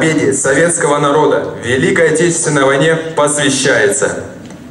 победе советского народа в Великой Отечественной войне посвящается.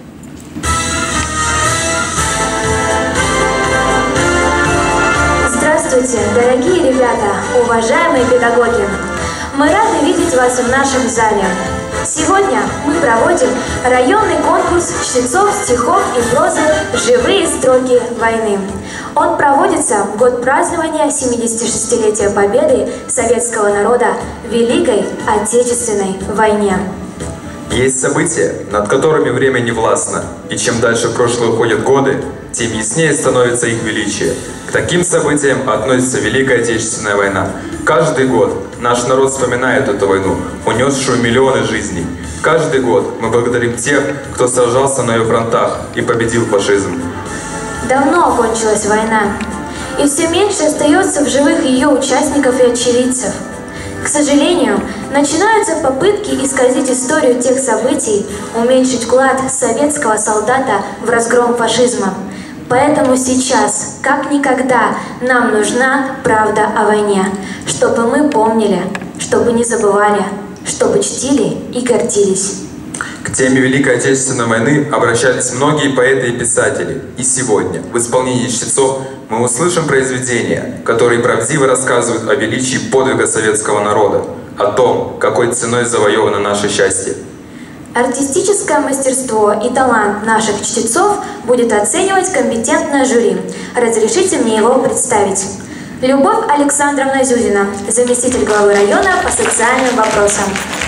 Здравствуйте, дорогие ребята, уважаемые педагоги! Мы рады видеть вас в нашем зале. Сегодня мы проводим районный конкурс чтецов стихов и прозы «Живые строки войны». Он проводится в год празднования 76-летия победы советского народа в Великой Отечественной войне. Есть события, над которыми время не властно, и чем дальше в прошлое уходят годы, тем яснее становится их величие. К таким событиям относится Великая Отечественная война. Каждый год наш народ вспоминает эту войну, унесшую миллионы жизней. Каждый год мы благодарим тех, кто сражался на ее фронтах и победил фашизм. Давно окончилась война, и все меньше остается в живых ее участников и очевидцев. К сожалению, начинаются попытки исказить историю тех событий, уменьшить вклад советского солдата в разгром фашизма. Поэтому сейчас, как никогда, нам нужна правда о войне, чтобы мы помнили, чтобы не забывали, чтобы чтили и гордились. К теме Великой Отечественной войны обращались многие поэты и писатели. И сегодня, в исполнении чтецов, мы услышим произведения, которые правдиво рассказывают о величии подвига советского народа, о том, какой ценой завоевано наше счастье. Артистическое мастерство и талант наших чтецов будет оценивать компетентное жюри. Разрешите мне его представить. Любовь Александровна Зюзина, заместитель главы района по социальным вопросам.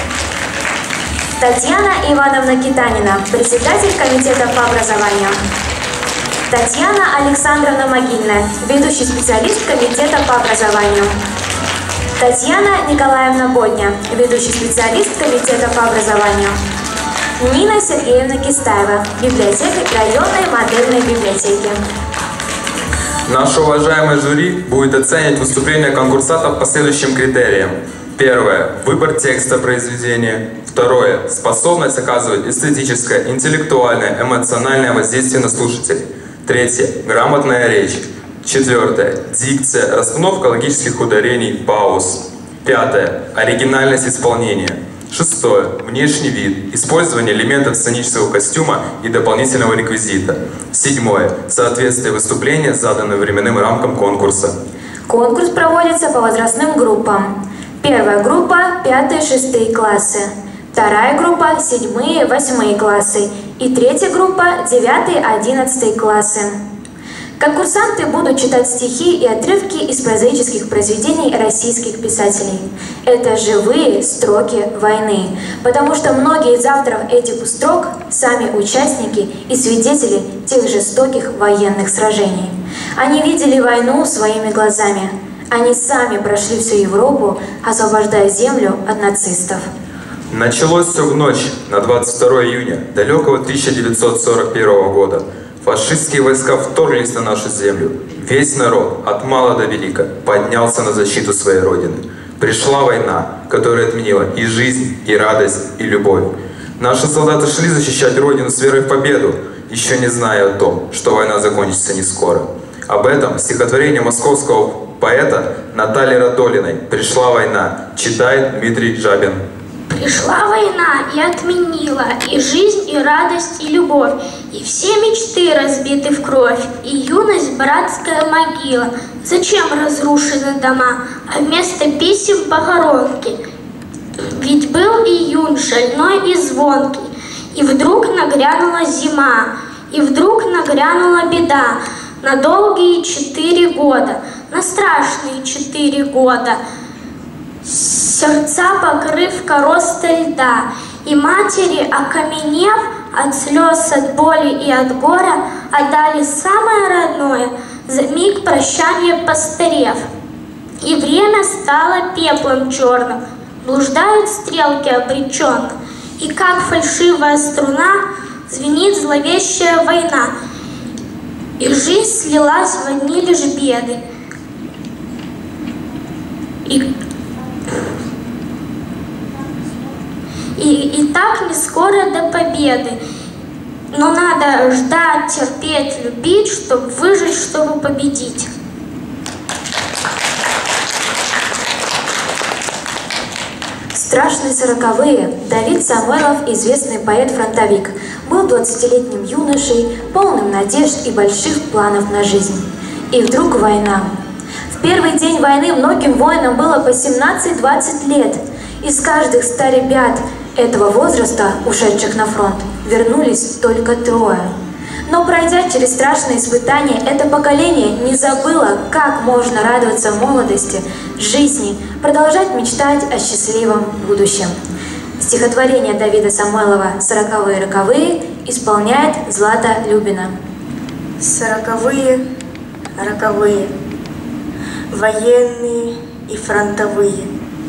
Татьяна Ивановна Китанина, председатель комитета по образованию. Татьяна Александровна Могильная, ведущий специалист комитета по образованию. Татьяна Николаевна Бодня, ведущий специалист комитета по образованию. Нина Сергеевна Кистаева, библиотекарь районной модельной библиотеки. Наше уважаемое жюри будет оценивать выступления конкурсантов по следующим критериям. Первое – выбор текста произведения. Второе – способность оказывать эстетическое, интеллектуальное, эмоциональное воздействие на слушателей. Третье – грамотная речь. Четвертое – дикция, расстановка логических ударений, пауз. Пятое – оригинальность исполнения. Шестое – внешний вид, использование элементов сценического костюма и дополнительного реквизита. Седьмое – соответствие выступления заданным временным рамкам конкурса. Конкурс проводится по возрастным группам. Первая группа – 5-6 классы. Вторая группа – 7-8 классы. И третья группа – 9-11 классы. Конкурсанты будут читать стихи и отрывки из прозаических произведений российских писателей. Это живые строки войны, потому что многие из авторов этих строк – сами участники и свидетели тех жестоких военных сражений. Они видели войну своими глазами. Они сами прошли всю Европу, освобождая землю от нацистов. Началось все в ночь на 22 июня далекого 1941 года. Фашистские войска вторглись на нашу землю. Весь народ, от мала до велика, поднялся на защиту своей родины. Пришла война, которая отменила и жизнь, и радость, и любовь. Наши солдаты шли защищать родину с верой в победу, еще не зная о том, что война закончится не скоро. Об этом стихотворение московского поэта Натальи Радолиной «Пришла война» читает Дмитрий Жабин. Пришла война и отменила и жизнь, и радость, и любовь, и все мечты разбиты в кровь, и юность братская могила. Зачем разрушены дома, а вместо писем похоронки? Ведь был июнь шальной и звонкий, и вдруг нагрянула зима, и вдруг нагрянула беда на долгие 4 года, на страшные 4 года. Сердца покрыв коростой льда, и матери, окаменев от слез, от боли и от горя, отдали самое родное, за миг прощания постарев. И время стало пеплом черным, блуждают стрелки обреченно, и как фальшивая струна звенит зловещая война, и жизнь слилась в одни лишь беды. И так не скоро до победы. Но надо ждать, терпеть, любить, чтобы выжить, чтобы победить. страшные 40-е Давид Самойлов, известный поэт-фронтовик, был 20-летним юношей, полным надежд и больших планов на жизнь. И вдруг война. В первый день войны многим воинам было по 17-20 лет. Из каждых 100 ребят этого возраста, ушедших на фронт, вернулись только 3. Но пройдя через страшные испытания, это поколение не забыло, как можно радоваться молодости, жизни, продолжать мечтать о счастливом будущем. Стихотворение Давида Самойлова «40-е роковые» исполняет Злата Любина. 40-е роковые, военные и фронтовые,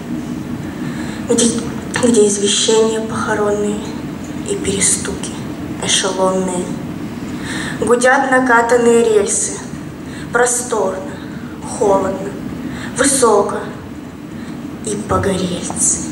где извещения похоронные и перестуки эшелонные. Гудят накатанные рельсы, просторно, холодно, высоко. И погорельцы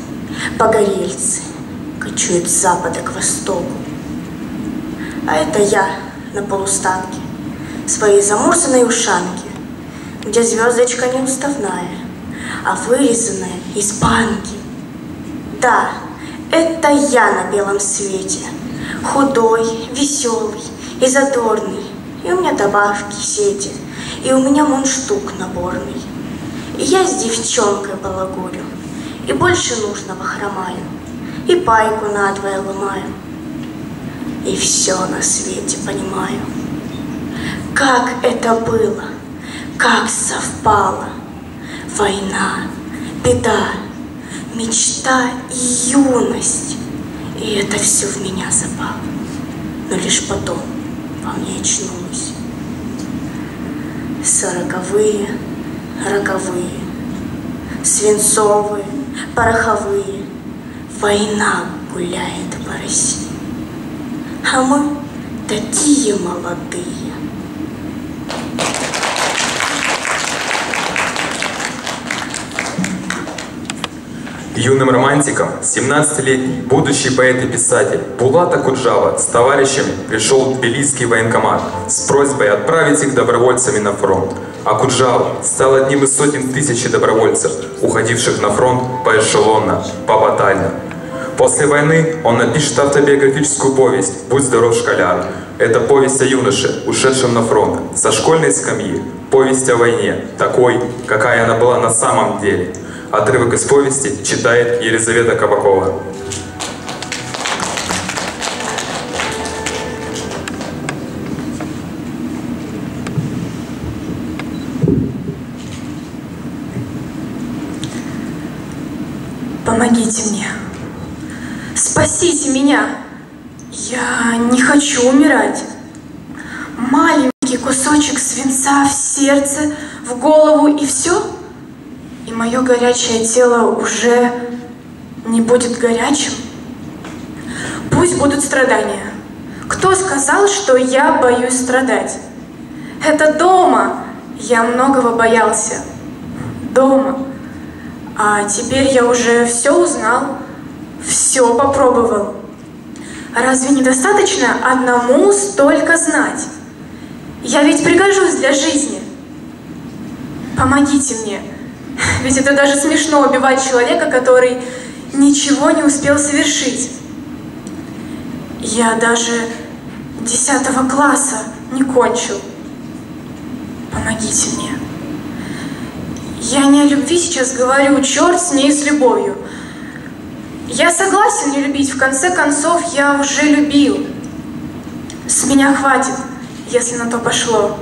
кочуют с запада к востоку. А это я на полустанке, своей замурзанной ушанке, где звездочка не уставная, а вырезанная из банки. Да, это я на белом свете, худой, веселый и задорный, и у меня добавки сети, и у меня мундштук наборный. И я с девчонкой балагурю, и больше нужного хромаю, и пайку надвое ломаю, и все на свете понимаю. Как это было, как совпало, война, беда, мечта и юность, и это все в меня запало, но лишь потом во мне очнулась. 40-е роковые, свинцовые, пороховые, война гуляет по России, а мы такие молодые. Юным романтиком 17-летний будущий поэт и писатель Булат Акуджава с товарищами пришел в тбилисский военкомат с просьбой отправить их добровольцами на фронт. Акуджава стал одним из сотен тысяч добровольцев, уходивших на фронт поэшелонно, побатально. После войны он напишет автобиографическую повесть «Будь здоров, школяр». Это повесть о юноше, ушедшем на фронт, со школьной скамьи, повесть о войне, такой, какая она была на самом деле. Отрывок из повести читает Елизавета Кабакова. Помогите мне. Спасите меня. Я не хочу умирать. Маленький кусочек свинца в сердце, в голову и все. И мое горячее тело уже не будет горячим. Пусть будут страдания. Кто сказал, что я боюсь страдать? Это дома я многого боялся. Дома. А теперь я уже все узнал, все попробовал. Разве недостаточно одному столько знать? Я ведь пригожусь для жизни. Помогите мне. Ведь это даже смешно убивать человека, который ничего не успел совершить. Я даже 10 класса не кончил. Помогите мне. Я не о любви сейчас говорю, черт с ней, с любовью. Я согласен не любить, в конце концов я уже любил. С меня хватит, если на то пошло.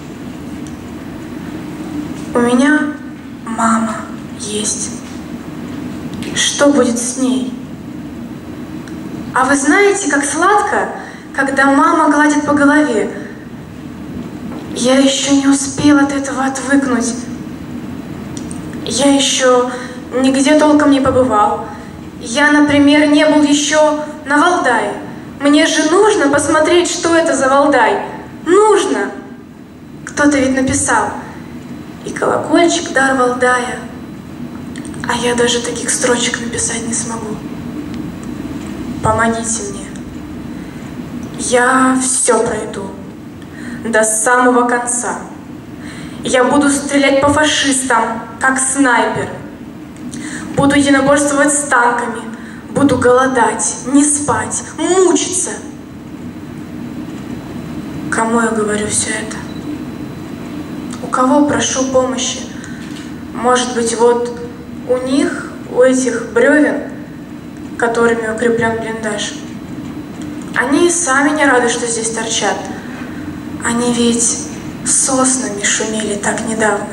У меня мама есть. Что будет с ней? А вы знаете, как сладко, когда мама гладит по голове? Я еще не успел от этого отвыкнуть. Я еще нигде толком не побывал. Я, например, не был еще на Валдае. Мне же нужно посмотреть, что это за Валдай. Нужно. Кто-то ведь написал. И колокольчик дар Валдая. А я даже таких строчек написать не смогу. Помогите мне. Я все пройду. До самого конца. Я буду стрелять по фашистам, как снайпер. буду единоборствовать с танками, буду голодать, не спать, мучиться. Кому я говорю все это? У кого прошу помощи? Может быть, вот у них, у этих бревен, которыми укреплен блиндаж. Они сами не рады, что здесь торчат. Они ведь соснами шумели так недавно.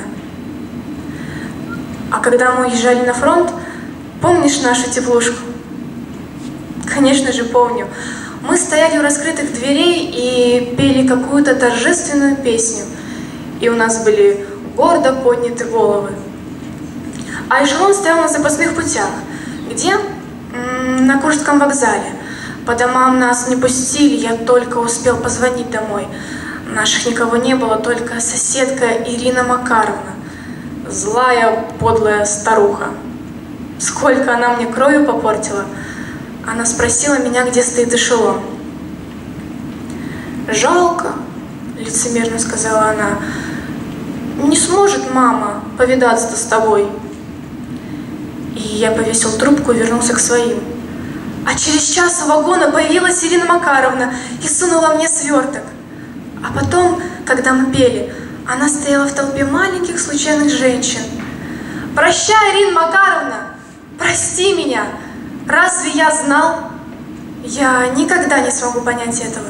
А когда мы уезжали на фронт, помнишь нашу теплушку? Конечно же, помню. Мы стояли у раскрытых дверей и пели какую-то торжественную песню. И у нас были гордо подняты головы. А эшелон стоял на запасных путях. Где? На Куршском вокзале. По домам нас не пустили, я только успел позвонить домой. Наших никого не было, только соседка Ирина Макаровна. Злая, подлая старуха. Сколько она мне кровью попортила. Она спросила меня, где стоит эшелон. «Жалко», — лицемерно сказала она. «Не сможет мама повидаться с тобой». И я повесил трубку и вернулся к своим. А через час у вагона появилась Ирина Макаровна и сунула мне сверток. А потом, когда мы пели, она стояла в толпе маленьких случайных женщин. «Прощай, Ирина Макаровна! Прости меня! Разве я знал? Я никогда не смогу понять этого.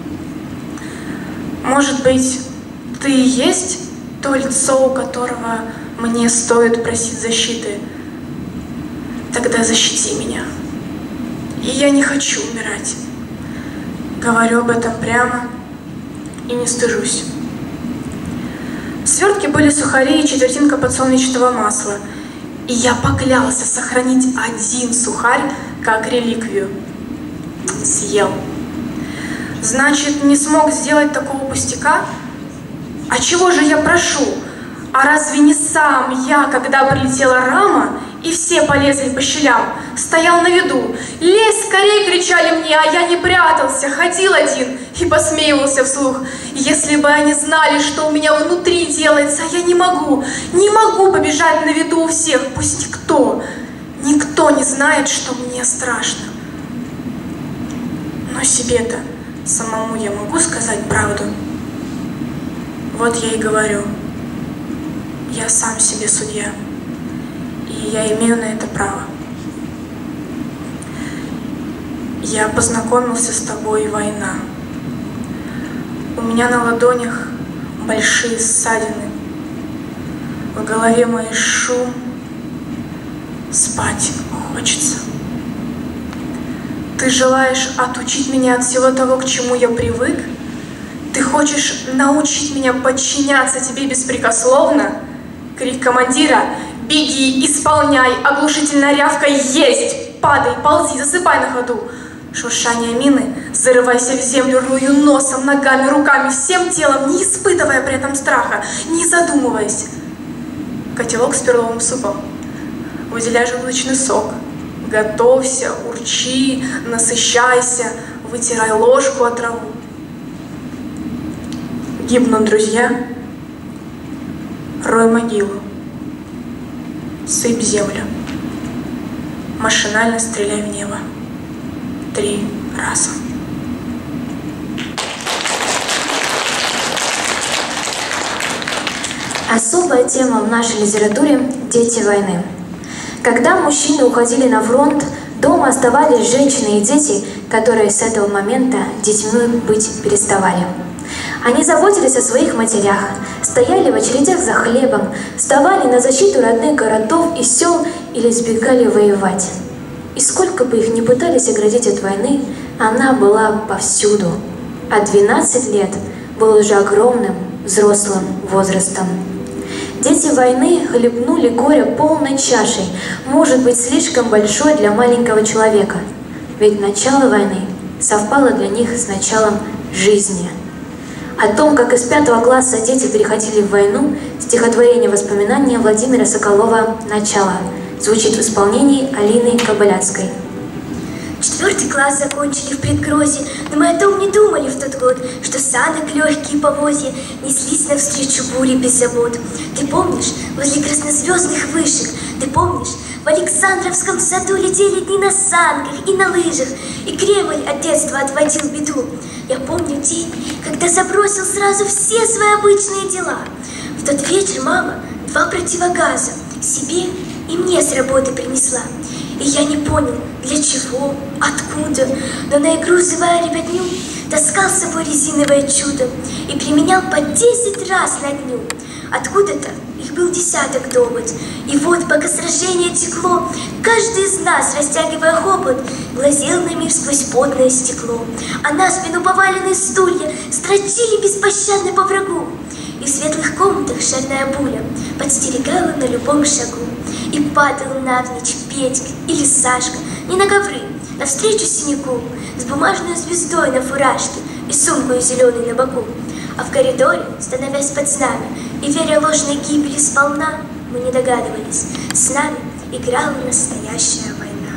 Может быть, ты и есть то лицо, у которого мне стоит просить защиты? Тогда защити меня. И я не хочу умирать. Говорю об этом прямо и не стыжусь». В свертке были сухари и четвертинка подсолнечного масла. И я поклялся сохранить один сухарь как реликвию. Съел. Значит, не смог сделать такого пустяка? А чего же я прошу? А разве не сам я, когда прилетела рама, и все полезли по щелям, стоял на виду? «Лезь скорей!» — кричали мне, а я не прятался, ходил один и посмеивался вслух. Если бы они знали, что у меня внутри делается, я не могу побежать на виду у всех, пусть никто не знает, что мне страшно. Но себе-то самому я могу сказать правду. Вот я и говорю, я сам себе судья, и я имею на это право. Я познакомился с тобой, война. У меня на ладонях большие ссадины, в голове моей шум, спать хочется. Ты желаешь отучить меня от всего того, к чему я привык? Ты хочешь научить меня подчиняться тебе беспрекословно? Крик командира «Беги, исполняй!» Оглушительная рявка «Есть!» Падай, ползи, засыпай на ходу. Шуршание мины, зарывайся в землю, рую носом, ногами, руками, всем телом, не испытывая при этом страха, не задумываясь. Котелок с перловым супом. Выделяй желудочный сок. Готовься, урчи, насыщайся, вытирай ложку от траву. Гибнут друзья, рой могилу, сыпь землю, машинально стреляй в небо 3 раза. Особая тема в нашей литературе – дети войны. Когда мужчины уходили на фронт, дома оставались женщины и дети, которые с этого момента детьми быть переставали. Они заботились о своих матерях, стояли в очередях за хлебом, вставали на защиту родных городов и сел или сбегали воевать. И сколько бы их ни пытались оградить от войны, она была повсюду. А 12 лет был уже огромным взрослым возрастом. Дети войны хлебнули горе полной чашей, может быть, слишком большой для маленького человека. Ведь начало войны совпало для них с началом жизни. О том, как из 5 класса дети переходили в войну, стихотворение «Воспоминания» Владимира Соколова «Начало» звучит в исполнении Алины Кобыляцкой. 4 класс закончили в предгрозе, но мы о том не думали в тот год, что санок легкие повозья неслись навстречу буре без забот. Ты помнишь возле краснозвездных вышек, ты помнишь В Александровском саду летели дни на санках и на лыжах, и Кремль от детства отводил беду. Я помню день, когда забросил сразу все свои обычные дела. В тот вечер мама 2 противогаза себе и мне с работы принесла. И я не понял, для чего, откуда, но на игру зывая ребятню, таскал с собой резиновое чудо и применял по 10 раз на дню. Откуда-то их был десяток довод, и вот, пока сражение текло, каждый из нас, растягивая хобот, глазел на мир сквозь потное стекло, а на спину поваленные стулья строчили беспощадно по врагу. И в светлых комнатах шальная пуля подстерегала на любом шагу. И падал навзничь Петька или Сашка не на ковры, навстречу синяку, с бумажной звездой на фуражке и сумкой зеленой на боку. А в коридоре, становясь под знамя и веря ложной гибели сполна, мы не догадывались, с нами играла настоящая война.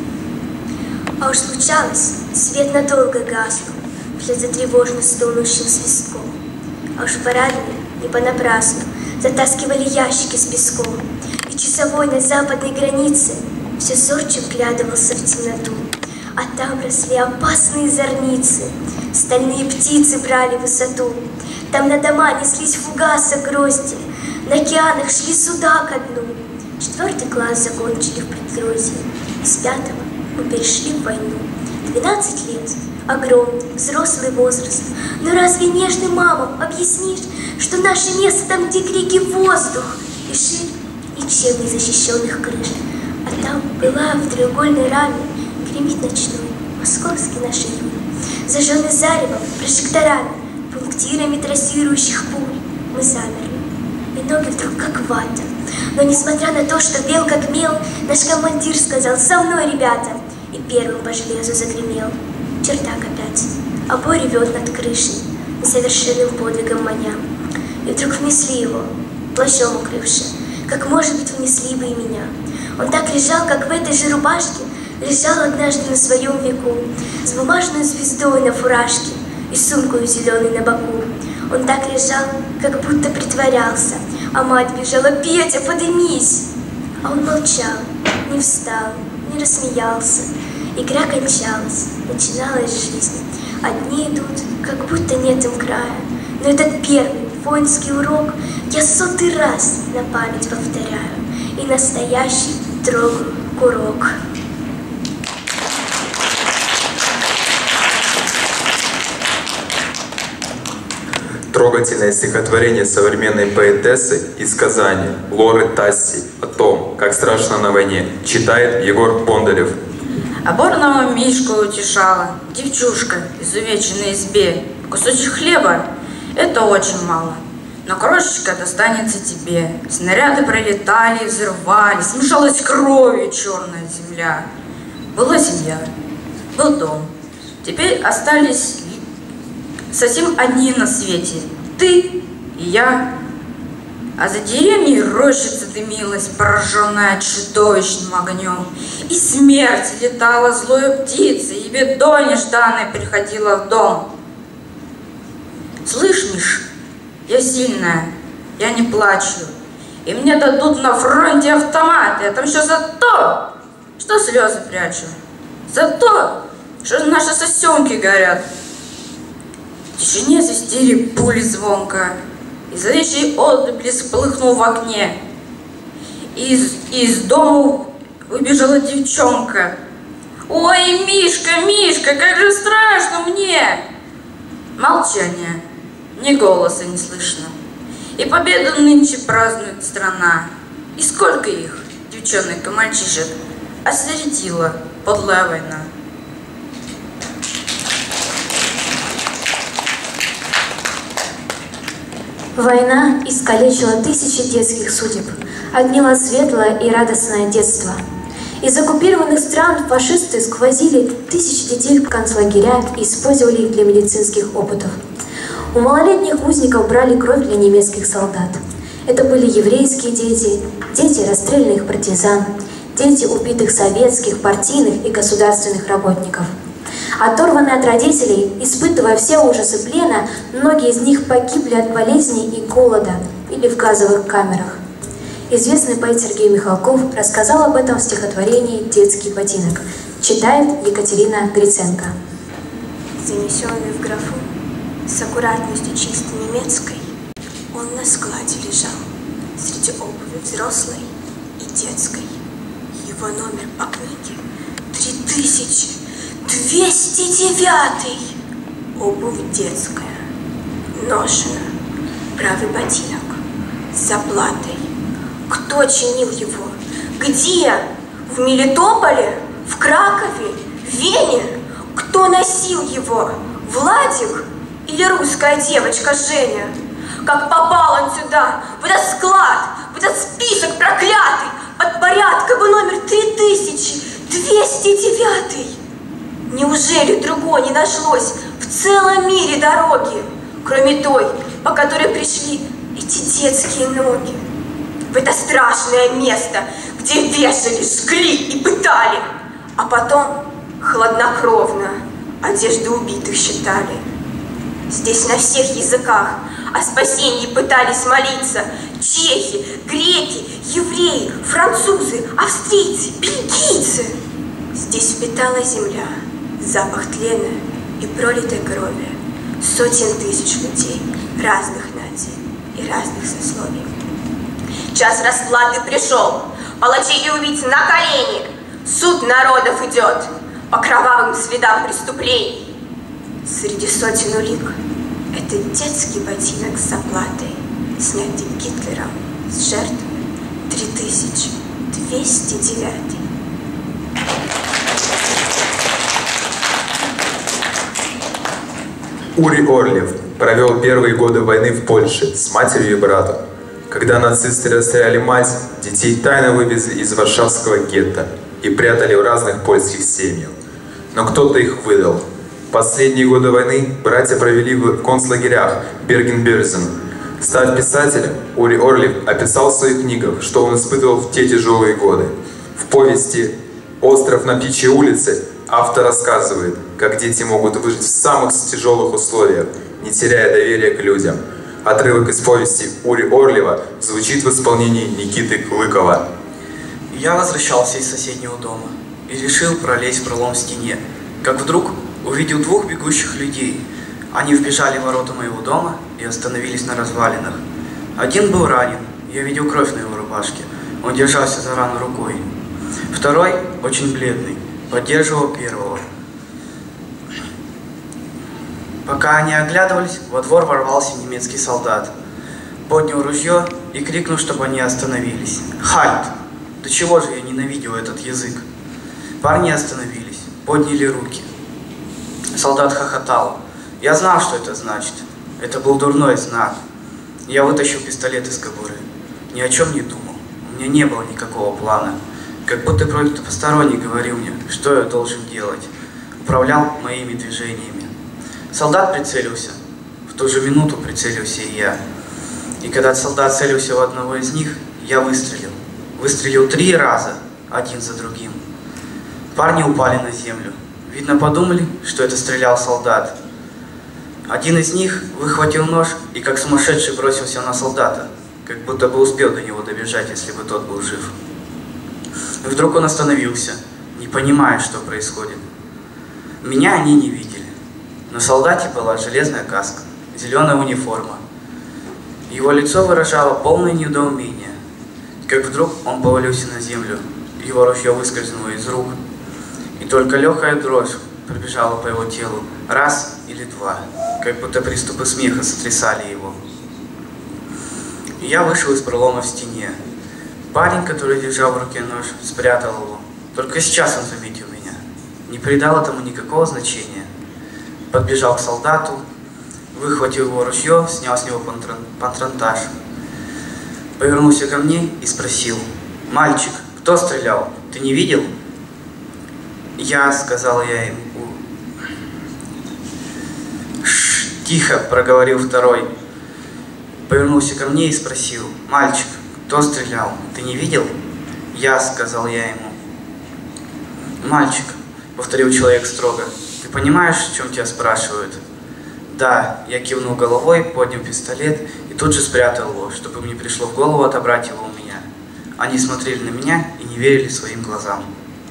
А уж случалось, свет надолго гаснул, вслед за тревожно стонущим свистком. А уж парадные не понапрасну затаскивали ящики с песком, и часовой на западной границе все зорче вглядывался в темноту. А там росли опасные зорницы, стальные птицы брали высоту. Там на дома неслись фугасы грозди, на океанах шли суда ко дну. 4 класс закончили в предгрозье, из 5-го мы перешли в войну. 12 лет, огромный, взрослый возраст. Но разве нежным мамам объяснишь, что наше место там, где крики воздух и ширь ничем не защищенных крыш? А там, была в треугольной раме, гремит ночной московский наш июнь, зажженный заревом, прожекторами, пунктирами трассирующих пуль. Мы замерли, и ноги вдруг как вата. Но несмотря на то, что бел как мел, наш командир сказал: «За мной, ребята!» И первым по железу загремел. Чердак опять, обой ревет над крышей, несовершенным подвигом маня. И вдруг внесли его, плащом укрывши, как, может быть, внесли бы и меня. Он так лежал, как в этой же рубашке лежал однажды на своем веку, с бумажной звездой на фуражке и сумкой зеленой на боку. Он так лежал, как будто притворялся, а мать бежала: «Петя, подымись!» А он молчал, не встал, не рассмеялся. Игра кончалась, начиналась жизнь. Одни идут, как будто нет им края. Но этот первый воинский урок я 100-й раз на память повторяю и настоящий трогаю курок. Трогательное стихотворение современной поэтессы из Казани Лоры Тасси о том, как страшно на войне, читает Егор Бондарев. Оборного Мишку утешала девчушка, изувеченной избе. Кусочек хлеба — это очень мало, но крошечка достанется тебе. Снаряды пролетали, взрывались, смешалась кровью черная земля. Была семья, был дом, теперь остались совсем одни на свете — ты и я. А за деревней рощица дымилась, пораженная чудовищным огнем. И смерть летала злой птицей, и бедой нежданной приходила в дом. Слышь, Миш, я сильная, я не плачу, и мне дадут на фронте автомат. Я отомщу за то, что слезы прячу, за то, что наши сосенки горят. В тишине свистели пули звонко, и зловещий отблеск полыхнул в окне. Из дома выбежала девчонка. «Ой, Мишка, Мишка, как же страшно мне!» Молчание, ни голоса не слышно. И победу нынче празднует страна. И сколько их, девчонок и мальчишек, осередила подлая война. Война искалечила тысячи детских судеб, отняла светлое и радостное детство. Из оккупированных стран фашисты сквозили тысячи детей в концлагеря и использовали их для медицинских опытов. У малолетних узников брали кровь для немецких солдат. Это были еврейские дети, дети расстрелянных партизан, дети убитых советских, партийных и государственных работников. Оторванные от родителей, испытывая все ужасы плена, многие из них погибли от болезней и голода или в газовых камерах. Известный поэт Сергей Михалков рассказал об этом в стихотворении «Детский ботинок». Читает Екатерина Гриценко. Занесенный в графу с аккуратностью чисто немецкой, он на складе лежал среди обуви взрослой и детской. Его номер по книге 3209. Обувь детская, ношена, правый ботинок с заплатой. Кто чинил его? Где? В Мелитополе? В Кракове? В Вене? Кто носил его? Владик или русская девочка Женя? Как попал он сюда, в этот склад, в этот список проклятый, под порядком номер 3209? Неужели другой не нашлось в целом мире дороги, кроме той, по которой пришли эти детские ноги? В это страшное место, где вешали, жгли и пытали, а потом хладнокровно одежды убитых считали. Здесь на всех языках о спасении пытались молиться чехи, греки, евреи, французы, австрийцы, бельгийцы. Здесь впитала земля запах тлена и пролитой крови сотен тысяч людей разных наций и разных сословий. Час расплаты пришел, палачей и убийц на колени. Суд народов идет по кровавым следам преступлений. Среди сотен улик это детский ботинок с заплатой, снятый Гитлером с жертвы 3209. Ури Орлев провел первые годы войны в Польше с матерью и братом. Когда нацисты расстреляли мать, детей тайно вывезли из варшавского гетто и прятали в разных польских семьях. Но кто-то их выдал. Последние годы войны братья провели в концлагерях Берген-Бельзен. Став писателем, Ури Орлев описал в своих книгах, что он испытывал в те тяжелые годы. В повести «Остров на птичьей улице» автор рассказывает, как дети могут выжить в самых тяжелых условиях, не теряя доверия к людям. Отрывок из повести Ури Орлева звучит в исполнении Никиты Клыкова. Я возвращался из соседнего дома и решил пролезть в пролом в стене, как вдруг увидел двух бегущих людей. Они вбежали в ворота моего дома и остановились на развалинах. Один был ранен, я видел кровь на его рубашке, он держался за рану рукой. Второй, очень бледный, поддерживал первого. Пока они оглядывались, во двор ворвался немецкий солдат. Поднял ружье и крикнул, чтобы они остановились. «Хальт! До чего же я ненавидел этот язык!» Парни остановились, подняли руки. Солдат хохотал. Я знал, что это значит. Это был дурной знак. Я вытащил пистолет из кобуры. Ни о чем не думал. У меня не было никакого плана. Как будто кто-то посторонний говорил мне, что я должен делать. Управлял моими движениями. Солдат прицелился. В ту же минуту прицелился и я. И когда солдат целился в одного из них, я выстрелил. Выстрелил 3 раза, один за другим. Парни упали на землю. Видно, подумали, что это стрелял солдат. Один из них выхватил нож и как сумасшедший бросился на солдата, как будто бы успел до него добежать, если бы тот был жив. И вдруг он остановился, не понимая, что происходит. Меня они не видели. На солдате была железная каска, зеленая униформа. Его лицо выражало полное недоумение. Как вдруг он повалился на землю, его ружье выскользнуло из рук, и только легкая дрожь пробежала по его телу, раз или два, как будто приступы смеха сотрясали его. И я вышел из пролома в стене. Парень, который держал в руке нож, спрятал его. Только сейчас он заметил меня. Не придал этому никакого значения. Подбежал к солдату, выхватил его ружье, снял с него патронтаж. Повернулся ко мне и спросил: «Мальчик, кто стрелял? Ты не видел?» «Я», — сказал я ему. «Тихо», — проговорил второй. Повернулся ко мне и спросил: «Мальчик, кто стрелял? Ты не видел?» «Я», — сказал я ему. «Мальчик», — повторил человек строго, — «ты понимаешь, о чем тебя спрашивают?» «Да», — я кивнул головой, поднял пистолет и тут же спрятал его, чтобы мне пришло в голову отобрать его у меня. Они смотрели на меня и не верили своим глазам.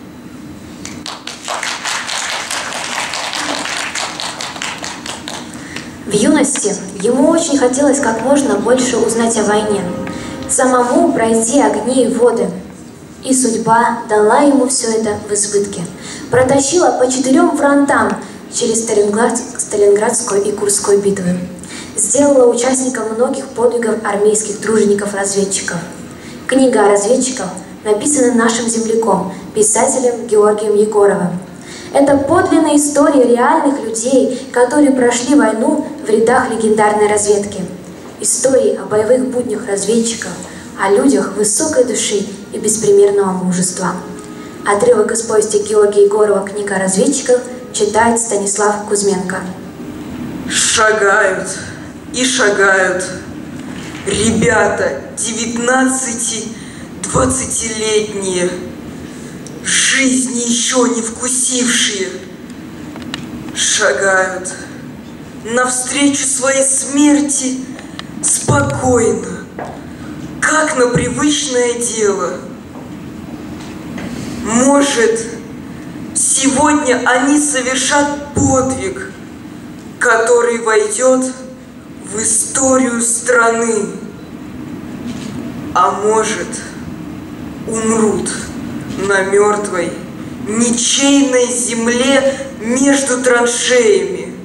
В юности ему очень хотелось как можно больше узнать о войне, самому пройти огни и воды. И судьба дала ему все это в избытке. Протащила по 4 фронтам через Сталинградскую и Курскую битвы. Сделала участником многих подвигов армейских тружеников-разведчиков. Книга о разведчиках написана нашим земляком, писателем Георгием Егоровым. Это подлинная история реальных людей, которые прошли войну в рядах легендарной разведки. Истории о боевых буднях разведчиков, о людях высокой души и беспримерного мужества. Отрывок из повести Георгия Егорова «Книга о разведчиках» читает Станислав Кузьменко. Шагают и шагают ребята 19-20-летние, жизни еще не вкусившие, шагают навстречу своей смерти спокойно, как на привычное дело. Может, сегодня они совершат подвиг, который войдет в историю страны, а может, умрут на мертвой, ничейной земле между траншеями.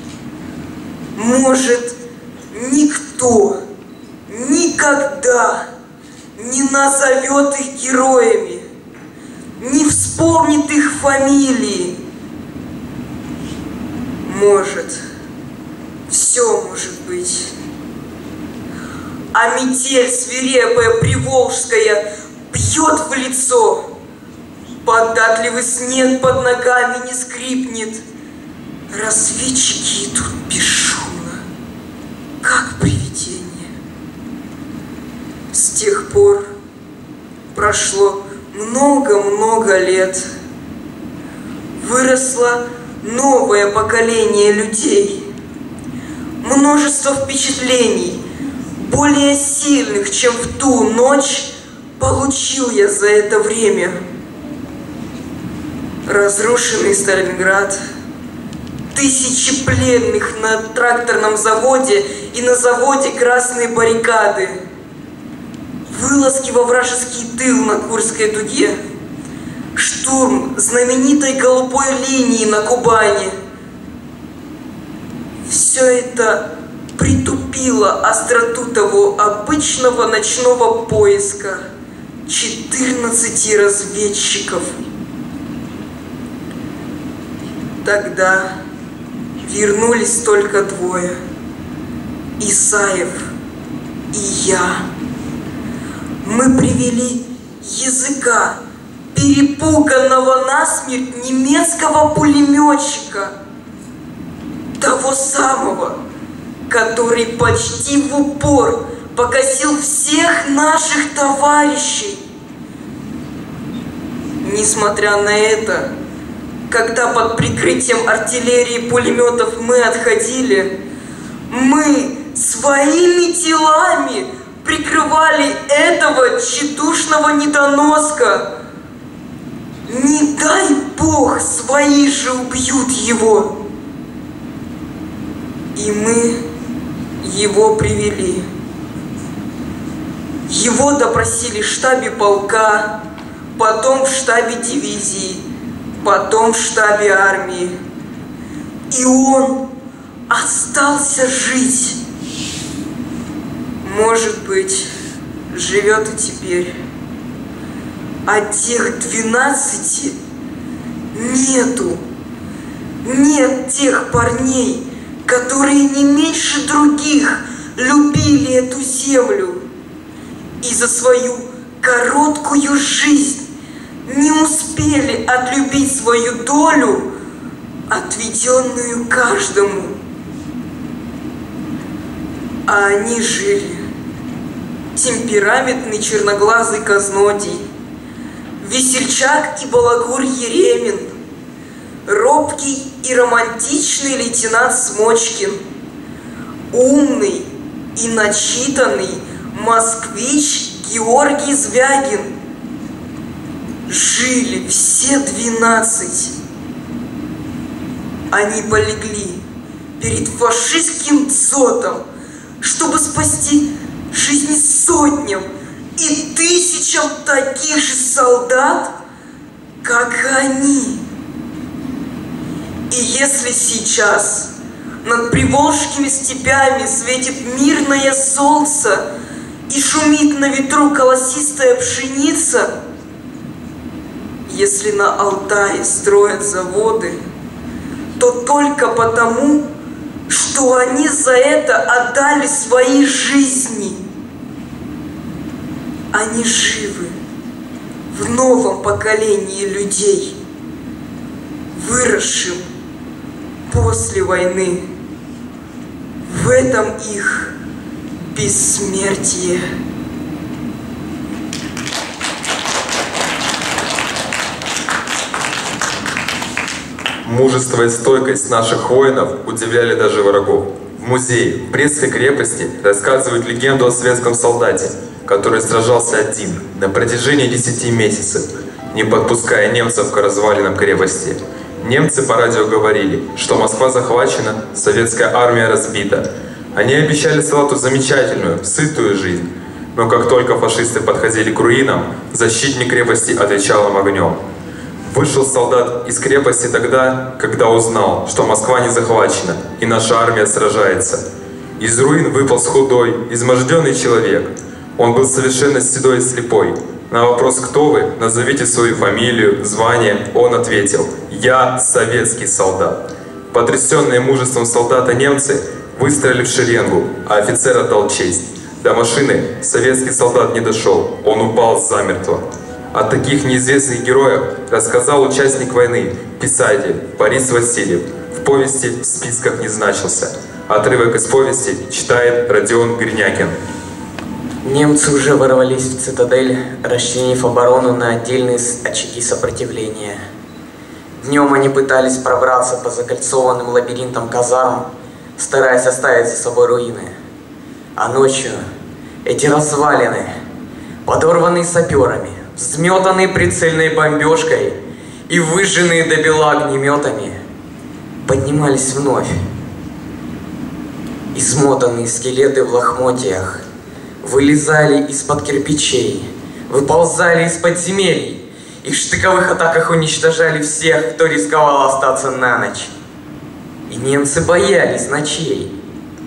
Может, никто никогда не назовет их героями, не вспомнит их фамилии. Может, все может быть. А метель свирепая приволжская бьет в лицо. Податливый снег под ногами не скрипнет. Разведчики идут бесшумно, как привидения. С тех пор прошло много-много лет. Выросло новое поколение людей. Множество впечатлений, более сильных, чем в ту ночь, получил я за это время. Разрушенный Сталинград, тысячи пленных на тракторном заводе и на заводе Красной баррикады, вылазки во вражеский тыл на Курской дуге, штурм знаменитой голубой линии на Кубани. Все это притупило остроту того обычного ночного поиска 14 разведчиков. Тогда вернулись только двое – Исаев и я. Мы привели языка, перепуганного насмерть немецкого пулеметчика, того самого, который почти в упор покосил всех наших товарищей. Несмотря на это, когда под прикрытием артиллерии и пулеметов мы отходили, мы своими телами прикрывали этого тщедушного недоноска. Не дай Бог, свои же убьют его. И мы его привели. Его допросили в штабе полка, потом в штабе дивизии, потом в штабе армии. И он остался жить. Может быть, живет и теперь. А тех 12 нету. Нет тех парней, которые не меньше других любили эту землю и за свою короткую жизнь не успели отлюбить свою долю, отведенную каждому. А они жили. Темпераментный черноглазый Кознодий, весельчак и балагур Еремин, робкий и романтичный лейтенант Смочкин, умный и начитанный москвич Георгий Звягин. Жили все 12. Они полегли перед фашистским дзотом, чтобы спасти жизни сотням и тысячам таких же солдат, как они. И если сейчас над приволжскими степями светит мирное солнце и шумит на ветру колосистая пшеница, если на Алтае строят заводы, то только потому, что они за это отдали свои жизни. Они живы в новом поколении людей, выросшим после войны. В этом их бессмертие. Мужество и стойкость наших воинов удивляли даже врагов. В музее в Брестской крепости рассказывают легенду о советском солдате, который сражался один на протяжении 10 месяцев, не подпуская немцев к развалинам крепости. Немцы по радио говорили, что Москва захвачена, советская армия разбита. Они обещали солдату замечательную, сытую жизнь. Но как только фашисты подходили к руинам, защитник крепости отвечал им огнем. Вышел солдат из крепости тогда, когда узнал, что Москва не захвачена и наша армия сражается. Из руин выполз худой, изможденный человек. Он был совершенно седой и слепой. На вопрос «Кто вы?», назовите свою фамилию, звание, он ответил: «Я советский солдат». Потрясенные мужеством солдата немцы выстроили в шеренгу, а офицер отдал честь. До машины советский солдат не дошел, он упал замертво. О таких неизвестных героях рассказал участник войны, писатель Борис Васильев. В повести в списках не значился. Отрывок из повести читает Родион Гринякин. Немцы уже ворвались в цитадель, расчленив оборону на отдельные очаги сопротивления. Днем они пытались пробраться по закольцованным лабиринтам казарм, стараясь оставить за собой руины. А ночью эти развалины, подорванные саперами, взметанные прицельной бомбежкой и выжженные до бела огнеметами, поднимались вновь. Измотанные скелеты в лохмотьях вылезали из-под кирпичей, выползали из подземелий и в штыковых атаках уничтожали всех, кто рисковал остаться на ночь. И немцы боялись ночей.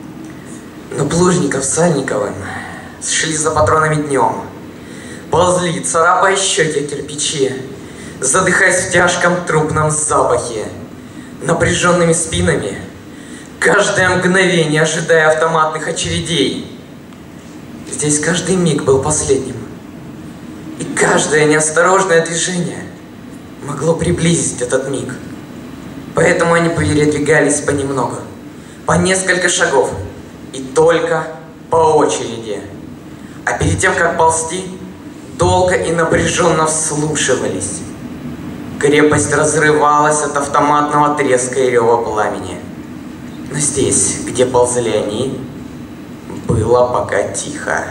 Но Плужников с Сальниковым шли за патронами днем, ползли, царапая щеки о кирпичи, задыхаясь в тяжком трупном запахе, напряженными спинами, каждое мгновение ожидая автоматных очередей. Здесь каждый миг был последним, и каждое неосторожное движение могло приблизить этот миг. Поэтому они передвигались понемногу, по несколько шагов, и только по очереди. А перед тем, как ползти, долго и напряженно вслушивались. Крепость разрывалась от автоматного треска и рева пламени. Но здесь, где ползли они, было пока тихо.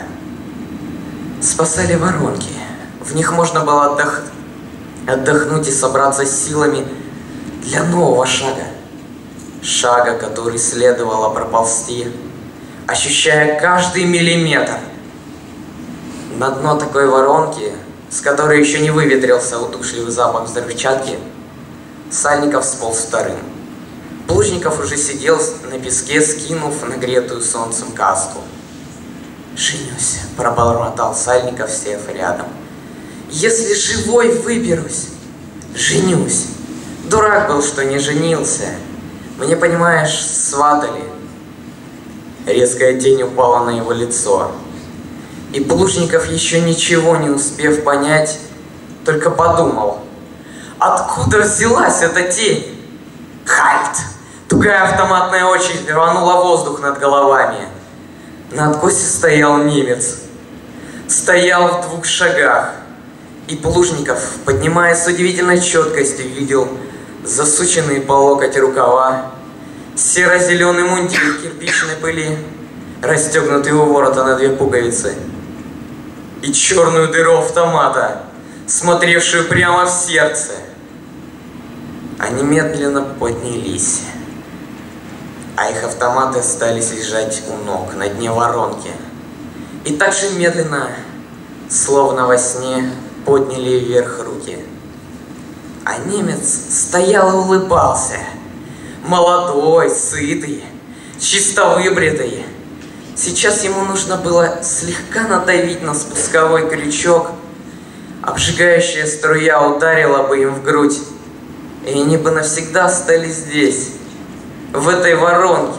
Спасали воронки. В них можно было отдохнуть и собраться с силами для нового шага. Шага, который следовало проползти, ощущая каждый миллиметр. На дно такой воронки, с которой еще не выветрился удушливый запах взрывчатки, Сальников сполз вторым. Плужников уже сидел на песке, скинув нагретую солнцем каску. «Женюсь», — пробормотал Сальников, сев рядом. «Если живой выберусь, женюсь. Дурак был, что не женился. Мне, понимаешь, сватали». Резкая тень упала на его лицо. И Плужников, еще ничего не успев понять, только подумал: откуда взялась эта тень? Хальт! Тугая автоматная очередь рванула воздух над головами. На откосе стоял немец. Стоял в 2 шагах. И Плужников, поднимаясь с удивительной четкостью, видел засученные по локоть рукава, серо-зеленый мундир кирпичной пыли, расстегнутый у ворота на 2 пуговицы. и черную дыру автомата, смотревшую прямо в сердце. Они медленно поднялись, а их автоматы остались лежать у ног на дне воронки. И так же медленно, словно во сне, подняли вверх руки. А немец стоял и улыбался, молодой, сытый, чисто выбритый. Сейчас ему нужно было слегка надавить на спусковой крючок. Обжигающая струя ударила бы им в грудь, и они бы навсегда остались здесь, в этой воронке.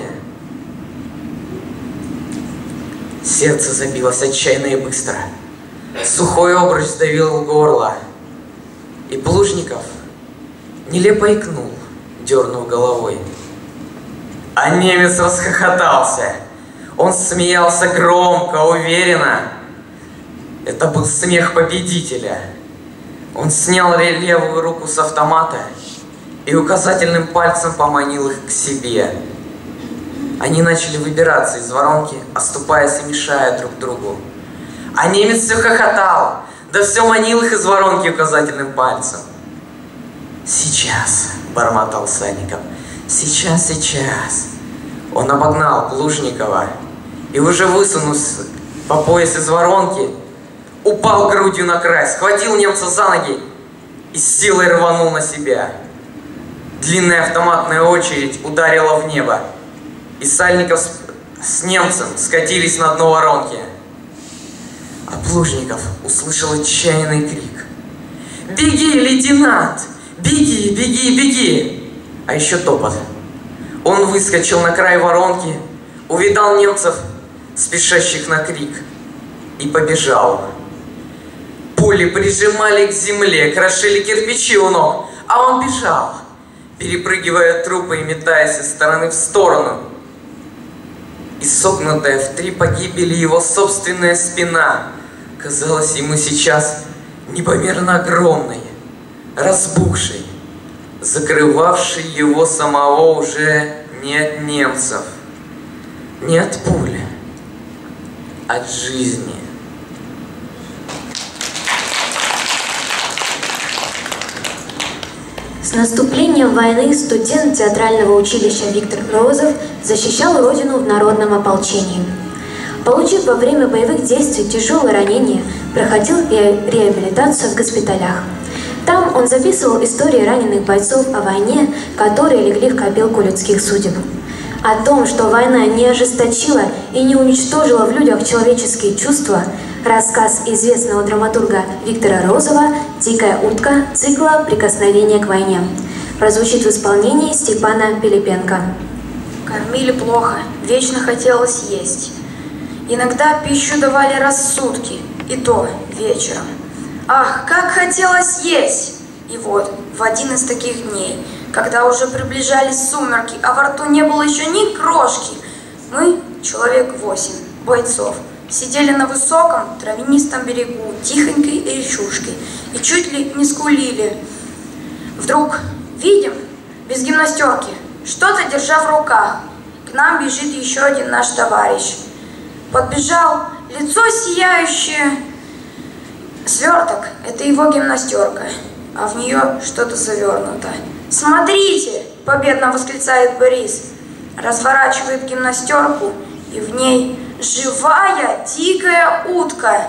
Сердце забилось отчаянно и быстро. Сухой обруч сдавил горло, и Плужников нелепо икнул, дернув головой. А немец расхохотался. Он смеялся громко, уверенно. Это был смех победителя. Он снял левую руку с автомата и указательным пальцем поманил их к себе. Они начали выбираться из воронки, оступаясь и мешая друг другу. А немец все хохотал, да все манил их из воронки указательным пальцем. «Сейчас», — бормотал Санников, — «сейчас, сейчас». Он обогнал Плужникова и, уже высунувшись по пояс из воронки, упал грудью на край, схватил немца за ноги и с силой рванул на себя. Длинная автоматная очередь ударила в небо, и Сальников с немцем скатились на дно воронки. А Плужников услышал отчаянный крик: «Беги, лейтенант! Беги, беги, беги!» А еще топот. Он выскочил на край воронки, увидал немцев, спешащих на крик, и побежал. Пули прижимали к земле, крошили кирпичи у ног, а он бежал, перепрыгивая трупы и метаясь из стороны в сторону. И согнутая в 3 погибели его собственная спина казалась ему сейчас непомерно огромной, разбухшей, закрывавшей его самого уже не от немцев, не от пули, от жизни. С наступлением войны студент театрального училища Виктор Розов защищал родину в народном ополчении. Получив во время боевых действий тяжелые ранения, проходил реабилитацию в госпиталях. Там он записывал истории раненых бойцов о войне, которые легли в копилку людских судеб. О том, что война не ожесточила и не уничтожила в людях человеческие чувства, рассказ известного драматурга Виктора Розова «Дикая утка» цикла «Прикосновение к войне». Прозвучит в исполнении Степана Пилипенко. Кормили плохо, вечно хотелось есть. Иногда пищу давали раз в сутки, и то вечером. Ах, как хотелось есть! И вот, в один из таких дней, когда уже приближались сумерки, а во рту не было еще ни крошки, мы, человек 8 бойцов, сидели на высоком травянистом берегу тихонькой речушки и чуть ли не скулили. Вдруг видим, без гимнастерки, что-то держа в руках. К нам бежит еще один наш товарищ. Подбежал, лицо сияющее. Сверток — это его гимнастерка, а в нее что-то завернуто. «Смотрите!» — победно восклицает Борис. Разворачивает гимнастерку, и в ней живая дикая утка.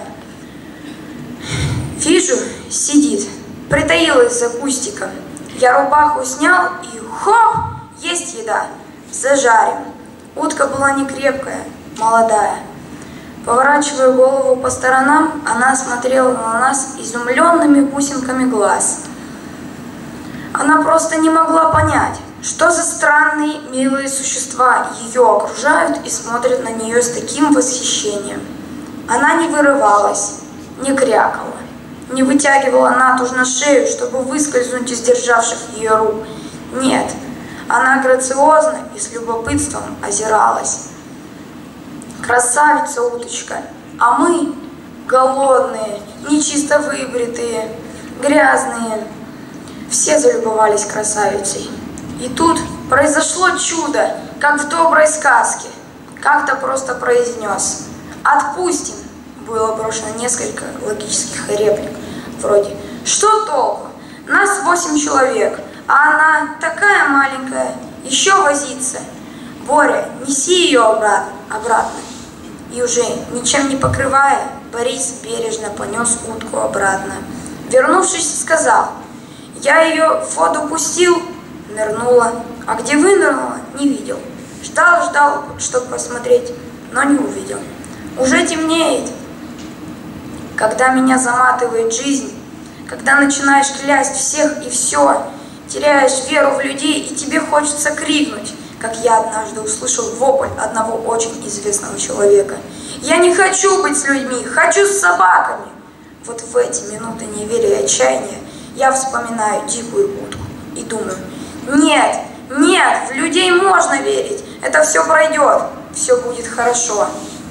Вижу, сидит, притаилась за кустиком. Я рубаху снял, и хоп, есть еда. Зажарим. Утка была не крепкая, молодая. Поворачивая голову по сторонам, она смотрела на нас изумленными бусинками глаз. Она просто не могла понять, что за странные, милые существа ее окружают и смотрят на нее с таким восхищением. Она не вырывалась, не крякала, не вытягивала натужно шею, чтобы выскользнуть из державших ее рук. Нет, она грациозно и с любопытством озиралась. Красавица уточка, а мы голодные, нечисто выбритые, грязные. Все залюбовались красавицей. И тут произошло чудо, как в доброй сказке. Как-то просто произнес: «Отпустим, было брошено несколько логических реплик, вроде «Что толку? Нас 8 человек, а она такая маленькая, еще возиться. Боря, неси ее обратно». И уже ничем не покрывая, Борис бережно понес утку обратно. Вернувшись, сказал: «Я ее в воду пустил, нырнула, а где вынырнула, не видел. Ждал, чтобы посмотреть, но не увидел. Уже темнеет. Когда меня заматывает жизнь, когда начинаешь клясть всех и все, теряешь веру в людей, и тебе хочется крикнуть, как я однажды услышал вопль одного очень известного человека: «Я не хочу быть с людьми, хочу с собаками!» Вот в эти минуты неверия и отчаяния я вспоминаю дикую утку и думаю: нет, в людей можно верить, это все пройдет, все будет хорошо.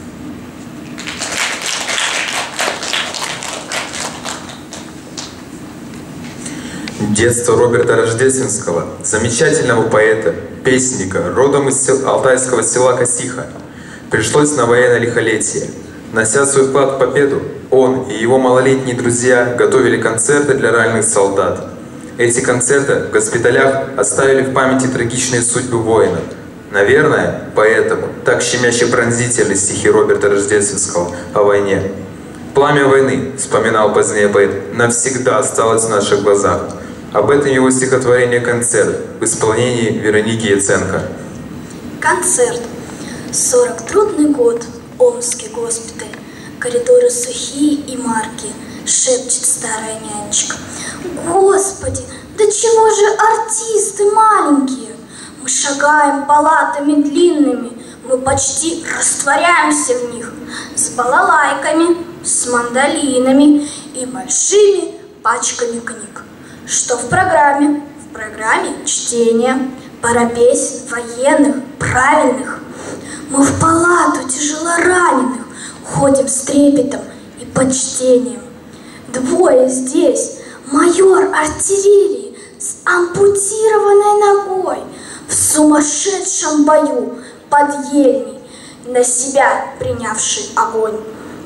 Детство Роберта Рождественского, замечательного поэта, песенника, родом из алтайского села Косиха, пришлось на военное лихолетие. Нося свой вклад в победу, он и его малолетние друзья готовили концерты для раненых солдат. Эти концерты в госпиталях оставили в памяти трагичные судьбы воинов. Наверное, поэтому так щемяще пронзительны стихи Роберта Рождественского о войне. «Пламя войны», вспоминал позднее поэт, навсегда осталось в наших глазах. Об этом его стихотворение «Концерт» в исполнении Вероники Яценко. Концерт. 40 трудный год. Омский госпиталь. Коридоры сухие и марки. Шепчет старая нянечка: «Господи, да чего же артисты маленькие? Мы шагаем палатами длинными, мы почти растворяемся в них, с балалайками, с мандолинами и большими пачками книг. Что в программе? В программе чтение, пара песен военных, правильных. Мы в палату тяжелораненых ходим с трепетом и почтением. Двое здесь, майор артиллерии с ампутированной ногой, в сумасшедшем бою под Ельней, на себя принявший огонь.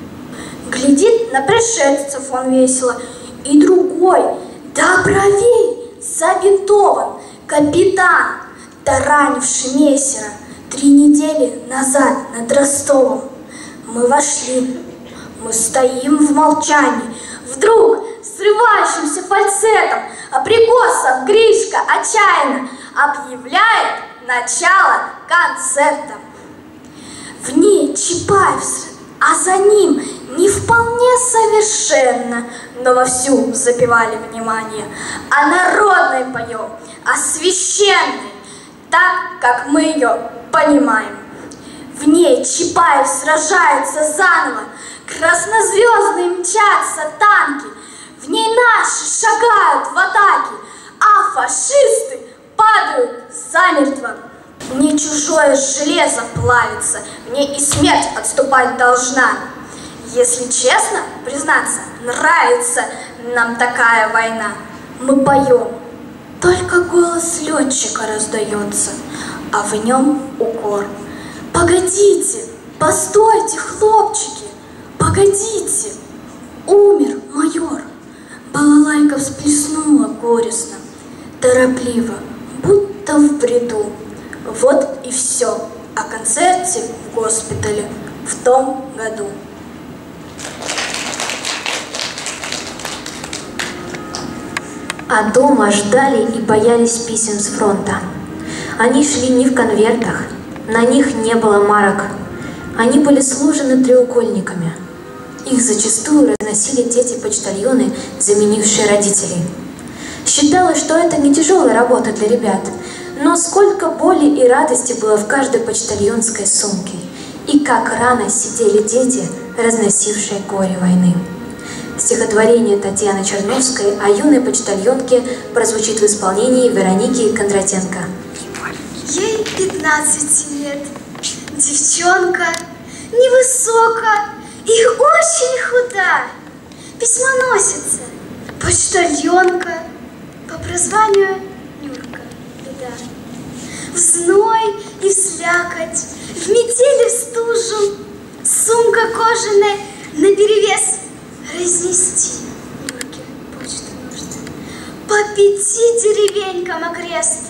Глядит на пришельцев он весело, и другой, до бровей, забинтован капитан, таранивший мессера 3 недели назад над Ростовом. Мы вошли, мы стоим в молчании. Вдруг срывающимся фальцетом абрикосов Гришка отчаянно объявляет начало концерта. В ней Чапаев, а за ним не вполне совершенно, но вовсю запевали внимание. О народной поем, о священной, так, как мы ее понимаем. В ней Чапаев сражается заново, краснозвездные мчатся танки, в ней наши шагают в атаке, а фашисты падают замертво. В ней чужое железо плавится, в ней и смерть отступать должна. Если честно признаться, нравится нам такая война. Мы поем, только голос летчика раздается, а в нем укор. Погодите, постойте, хлопчики, погодите, умер майор. Балалайка всплеснула горестно, торопливо, будто в бреду. Вот и все о концерте в госпитале в том году. А дома ждали и боялись писем с фронта. Они шли не в конвертах, на них не было марок. Они были сложены треугольниками. Их зачастую разносили дети-почтальоны, заменившие родителей. Считалось, что это не тяжелая работа для ребят, но сколько боли и радости было в каждой почтальонской сумке. И как рано сидели дети, разносившие горе войны. Стихотворение Татьяны Черновской о юной почтальонке прозвучит в исполнении Вероники Кондратенко. Ей 15 лет, девчонка, невысокая и очень худа, письмоносица, почтальонка, по прозванию Нюрка, беда. В зной и в слякоть, в метель и в стужу, сумка кожаная наперевес разнести Нюрке почту нужно по 5 деревенькам окрест.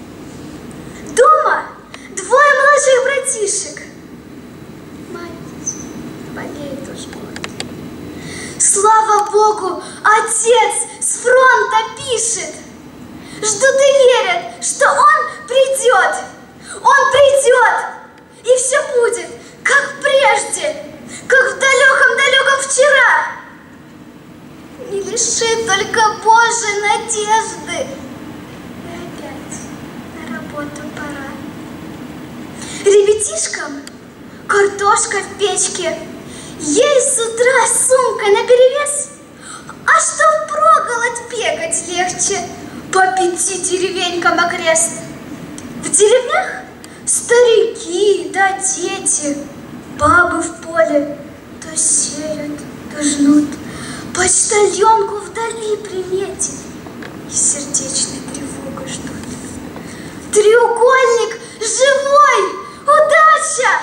Дома 2 младших братишек. Мать болеет уж год. Слава Богу, отец с фронта пишет. Ждут и верят, что он придет. Он придет, и все будет, как прежде, как в далеком-далеком вчера. Не лиши только Божьей надежды. И опять на работу пора. Ребятишкам картошка в печке, ей с утра сумка наперевес. А что впроголодь бегать легче по 5 деревенькам окрест. В деревнях старики да дети, бабы в поле то сеют, то жнут, почтальонку вдали приметит и сердечной тревогой ждут. Треугольник живой, удача!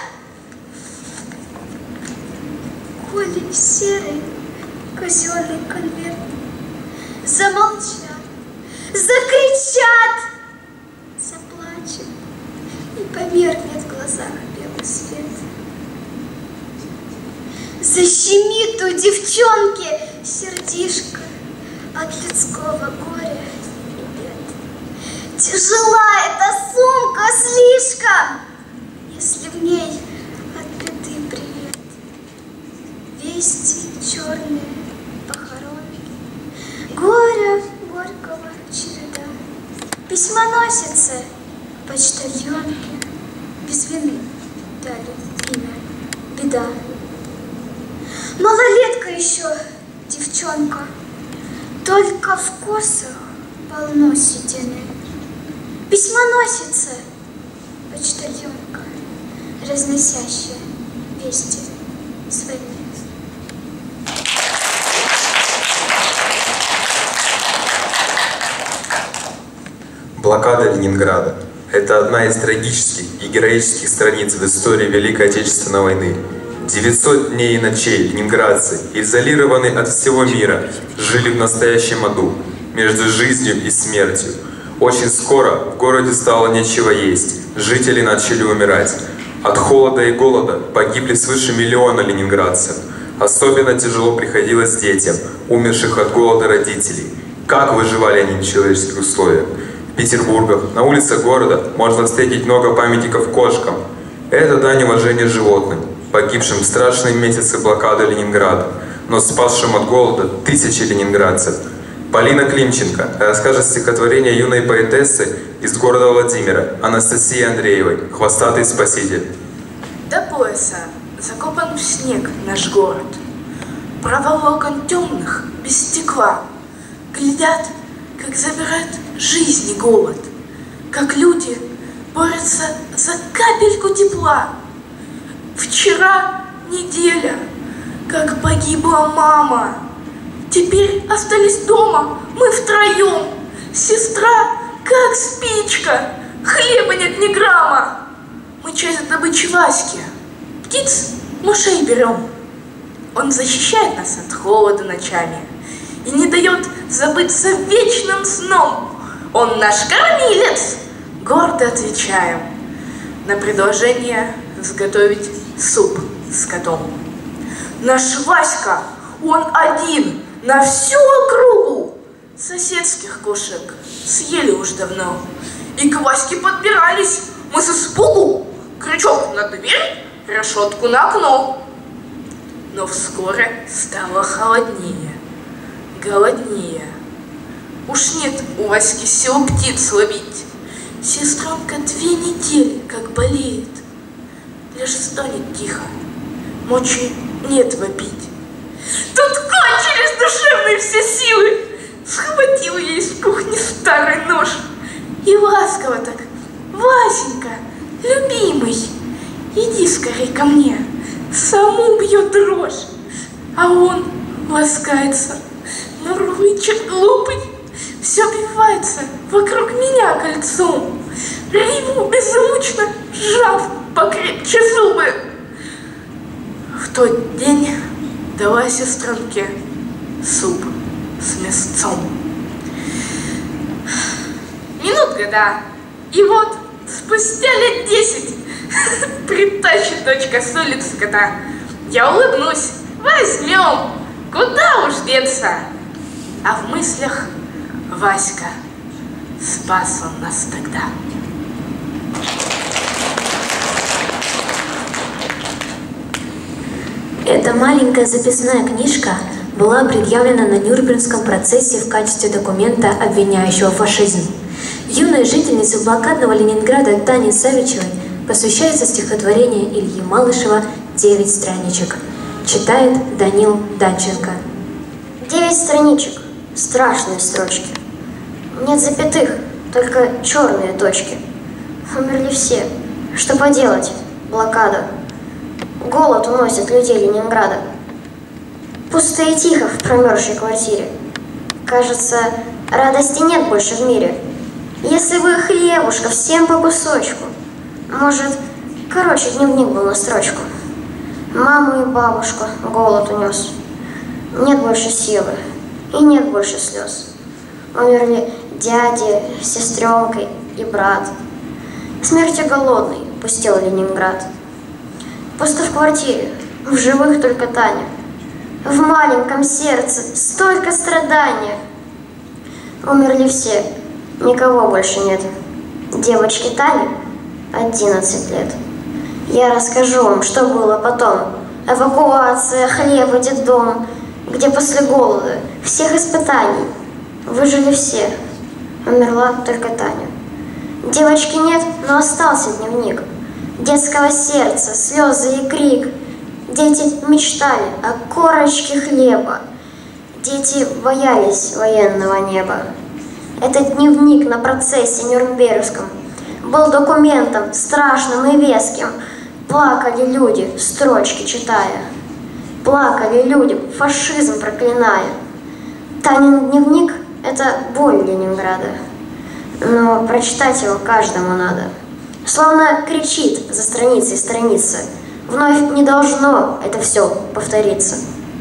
Коли в серый казенный конверт замолчат, закричат, заплачет, и померкнет в глазах белый свет. Защемит у девчонки сердишко от людского горя и бед. Тяжела эта сумка слишком, если в ней от беды привет. Вести черные похоронки, горя горького череда. Письмоносицы, почтальонки без вины дали имя беда. Малолетка еще девчонка, только в косах полно седины. Письмоносица, почтальонка, разносящая вести с войны. Блокада Ленинграда – это одна из трагических и героических страниц в истории Великой Отечественной войны. 900 дней и ночей ленинградцы, изолированные от всего мира, жили в настоящем аду, между жизнью и смертью. Очень скоро в городе стало нечего есть, жители начали умирать. От холода и голода погибли свыше 1 миллиона ленинградцев. Особенно тяжело приходилось детям, умерших от голода родителей. Как выживали они в нечеловеческих условиях? В Петербурге, на улицах города можно встретить много памятников кошкам. Это дань уважения животным, погибшим в страшные месяцы блокады Ленинграда, но спасшим от голода тысячи ленинградцев. Полина Климченко расскажет стихотворение юной поэтессы из города Владимира Анастасии Андреевой «Хвостатый спаситель». До пояса закопан в снег наш город. Провал окон темных, без стекла. Глядят, как забирает жизни голод, как люди борются за капельку тепла. Вчера неделя, как погибла мама. Теперь остались дома мы втроем. Сестра, как спичка, хлеба нет ни грамма. Мы часть добычи Васьки, птиц, мышей берем. Он защищает нас от холода ночами и не дает забыться вечным сном. Он наш кормилец, гордо отвечаем на предложение сготовить суп с котом. Наш Васька, он один на всю округу. Соседских кошек съели уж давно. И к Ваське подбирались мы с испугу. Крючок на дверь, решетку на окно. Но вскоре стало холоднее, голоднее. Уж нет у Васьки сил птиц ловить. Сестренка 2 недели как болеет. Лишь стонет тихо, мочи нет вопить. Тут кончились душевные все силы. Схватил ей из кухни старый нож и ласково так: Васенька, любимый, иди скорей ко мне, саму бьет дрожь. А он ласкается, мурлычет глупый, все обвивается вокруг меня кольцом. Реву беззвучно, сжав покрепче зубы. В тот день дала сестренке суп с мясцом. Минут года, и вот спустя лет 10 притащит дочка с улицы кота. Я улыбнусь, возьмем, куда уж деться. А в мыслях Васька, спас он нас тогда. Эта маленькая записная книжка была предъявлена на Нюрнбергском процессе в качестве документа, обвиняющего фашизм. Юной жительнице блокадного Ленинграда Тане Савичевой посвящается стихотворение Ильи Малышева «9 страничек». Читает Данил Данченко. 9 страничек, страшные строчки. Нет запятых, только черные точки. Умерли все. Что поделать? Блокада. Голод уносит людей Ленинграда. Пусто и тихо в промерзшей квартире. Кажется, радости нет больше в мире. Если бы хлебушка всем по кусочку. Может, короче, дневник был на строчку. Маму и бабушку голод унес. Нет больше силы и нет больше слез. Умерли дяди, сестренка и брат. Смертью голодной пустел Ленинград. Пусто в квартире, в живых только Таня. В маленьком сердце столько страдания. Умерли все, никого больше нет. Девочке Тане 11 лет. Я расскажу вам, что было потом. Эвакуация, хлеб и детдом, где после голода, всех испытаний выжили все. Умерла только Таня. Девочки нет, но остался дневник. Детского сердца, слезы и крик. Дети мечтали о корочке хлеба. Дети боялись военного неба. Этот дневник на процессе Нюрнбергском был документом страшным и веским. Плакали люди, строчки читая. Плакали люди, фашизм проклиная. Танин дневник — это боль Ленинграда. Но прочитать его каждому надо. Словно кричит за страницей страница. Вновь не должно это все повториться.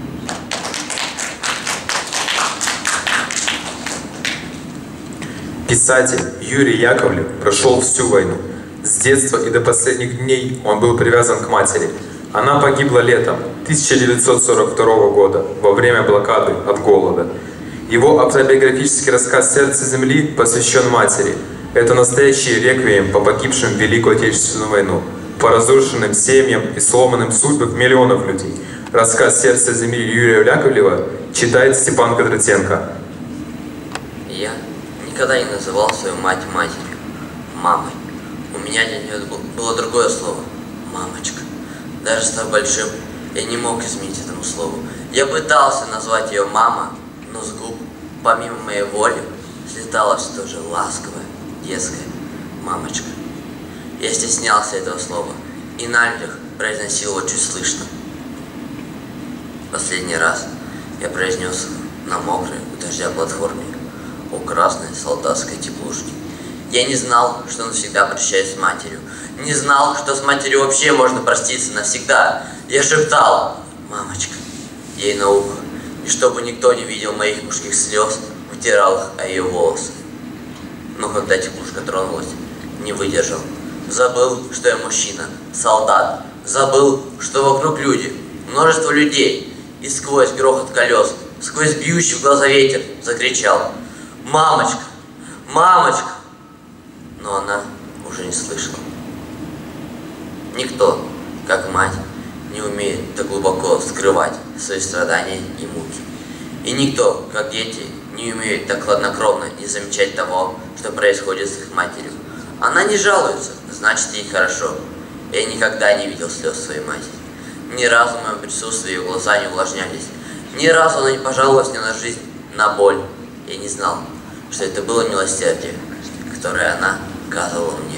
Писатель Юрий Яковлев прошел всю войну. С детства и до последних дней он был привязан к матери. Она погибла летом 1942 года во время блокады от голода. Его автобиографический рассказ «Сердце земли» посвящен матери. Это настоящий реквием по погибшим в Великую Отечественную войну, по разрушенным семьям и сломанным судьбам миллионов людей. Рассказ «Сердце земли» Юрия Яковлева читает Степан Кондратенко. Я никогда не называл свою мать матерью, мамой. У меня для нее было другое слово – мамочка. Даже став большим, я не мог изменить этому слову. Я пытался назвать ее мама, но с губ, помимо моей воли, слетало что же ласковое, детское мамочка. Я стеснялся этого слова и на людях произносил его чуть слышно. Последний раз я произнес на мокрой у дождя платформе у красной солдатской теплушки. Я не знал, что навсегда прощаюсь с матерью. Не знал, что с матерью вообще можно проститься навсегда. Я шептал «мамочка» ей на ухо, и чтобы никто не видел моих мужских слез, вытирал их о ее волосы. Но когда теплушка тронулась, не выдержал. Забыл, что я мужчина, солдат. Забыл, что вокруг люди, множество людей. И сквозь грохот колес, сквозь бьющий в глаза ветер закричал «мамочка! Мамочка!» Но она уже не слышала. Никто, как мать, не умеет так глубоко скрывать свои страдания и муки. И никто, как дети, не умеет так хладнокровно не замечать того, что происходит с их матерью. Она не жалуется, значит, ей хорошо. Я никогда не видел слез своей матери. Ни разу в моем присутствии ее глаза не увлажнялись. Ни разу она не пожаловалась мне на жизнь, на боль. Я не знал, что это было милосердие, которое она оказывала мне.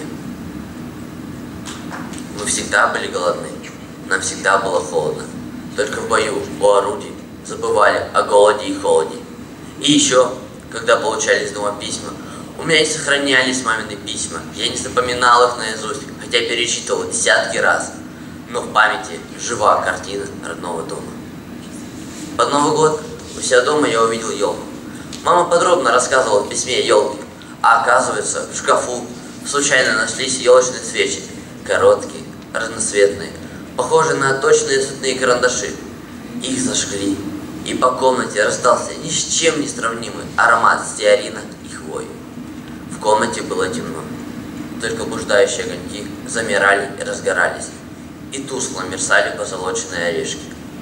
Мы всегда были голодны, нам всегда было холодно. Только в бою, у орудий, забывали о голоде и холоде. И еще, когда получали из дома письма, у меня и сохранялись мамины письма. Я не запоминал их наизусть, хотя перечитывал десятки раз. Но в памяти жива картина родного дома. Под Новый год у себя дома я увидел елку. Мама подробно рассказывала в письме елки, а оказывается, в шкафу случайно нашлись елочные свечи, короткие, разноцветные, похожие на точные цветные карандаши. Их зажгли, и по комнате раздался ни с чем не сравнимый аромат стеарина и хвои. В комнате было темно, только блуждающие огоньки замирали и разгорались, и тускло мерцали позолоченные орешки.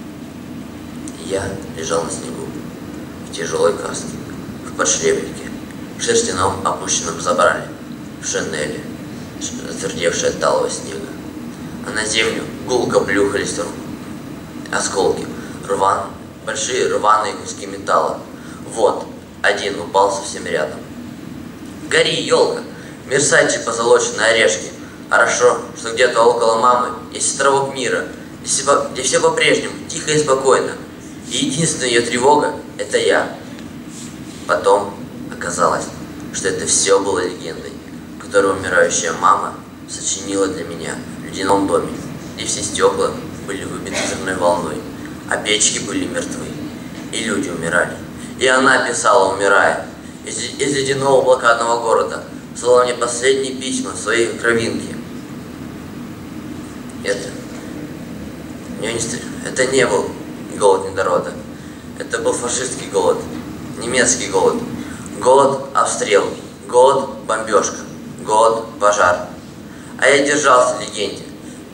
Я лежал на снегу, в тяжелой каске, в подшляпнике, в шерстяном опущенном забрале, в шинели, затвердевшей от талого снега. А на землю гулко плюхались осколки, большие рваные куски металла. Вот, один упал совсем рядом. «Гори, елка! Мерцайте позолоченные орешки! Хорошо, что где-то около мамы есть островок мира, где все по-прежнему тихо и спокойно. И единственная ее тревога – это я». Потом оказалось, что это все было легендой, которую умирающая мама сочинила для меня в ледяном доме, где все стекла были выбиты взрывной волной, а печки были мертвы, и люди умирали. И она писала, умирая, из ледяного блокадного города, слала мне последние письма в своей кровинке. Это не был голод недорода. Это был фашистский голод, немецкий голод, голод обстрел, голод бомбежка, голод пожар. А я держался легенде.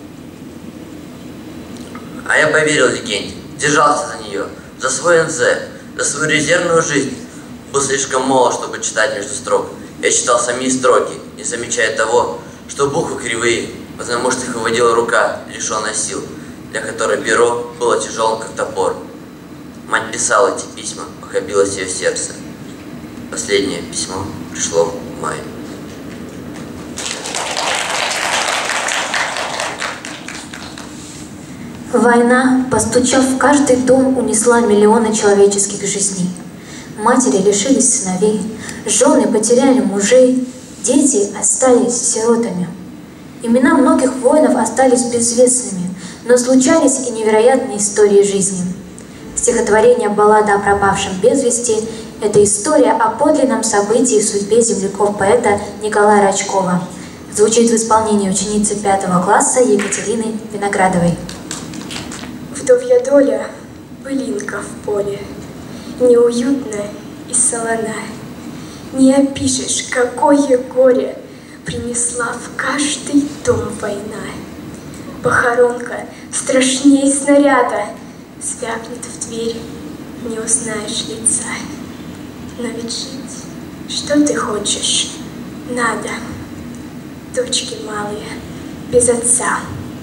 А я поверил легенде, держался за нее, за свой НЗ, за свою резервную жизнь. Был слишком молод, чтобы читать между строк. Я читал сами строки, не замечая того, что буквы кривые, потому что их выводила рука, лишенная сил, для которой перо было тяжелым, как топор. Мать писала эти письма, пока билось ее сердце. Последнее письмо пришло в мае. Война, постучав в каждый дом, унесла миллионы человеческих жизней. Матери лишились сыновей, жены потеряли мужей, дети остались сиротами. Имена многих воинов остались безвестными, но случались и невероятные истории жизни. Стихотворение «Баллада о пропавшем без вести» — это история о подлинном событии в судьбе земляков поэта Николая Рачкова. Звучит в исполнении ученицы 5 класса Екатерины Виноградовой. Вдовья доля, пылинка в поле, неуютна и солона. Не опишешь, какое горе принесла в каждый дом война. Похоронка страшней снаряда, звякнет в дверь, не узнаешь лица. Но ведь жить, что ты хочешь, надо. Дочки малые, без отца.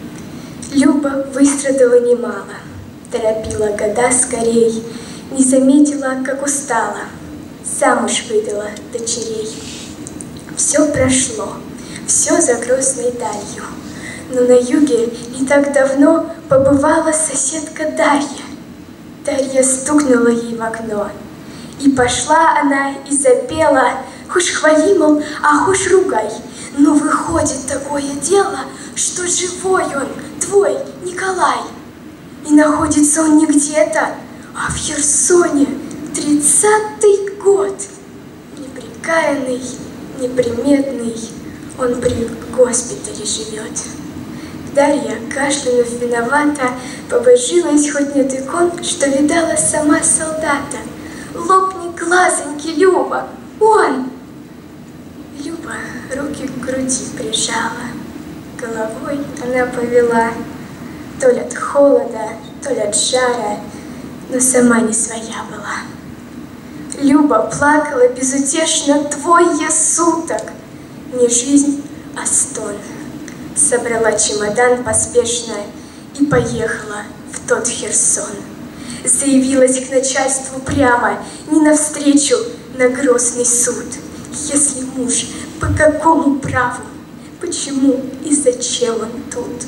Люба выстрадала немало, торопила года скорей, не заметила, как устала, замуж выдала дочерей. Все прошло, все за грозной далью, но на юге не так давно побывала соседка Дарья. Дарья стукнула ей в окно, и пошла она и запела: «Хуш хвали, мол, а хуш ругай, но выходит такое дело, что живой он, твой Николай. И находится он не где-то, а в Херсоне, 30-й год. Неприкаянный, неприметный, он при госпитале живет». Дарья, кашлянув виновата, побожилась, хоть нет икон, что видала сама солдата. «Лопни глазоньки, Люба, он!» Люба руки к груди прижала, головой она повела, то ли от холода, то ли от жара, но сама не своя была. Люба плакала безутешно двое суток, не жизнь, а стон. Собрала чемодан поспешно и поехала в тот Херсон. Заявилась к начальству прямо, не навстречу, на грозный суд. Если муж, по какому праву, почему и зачем он тут?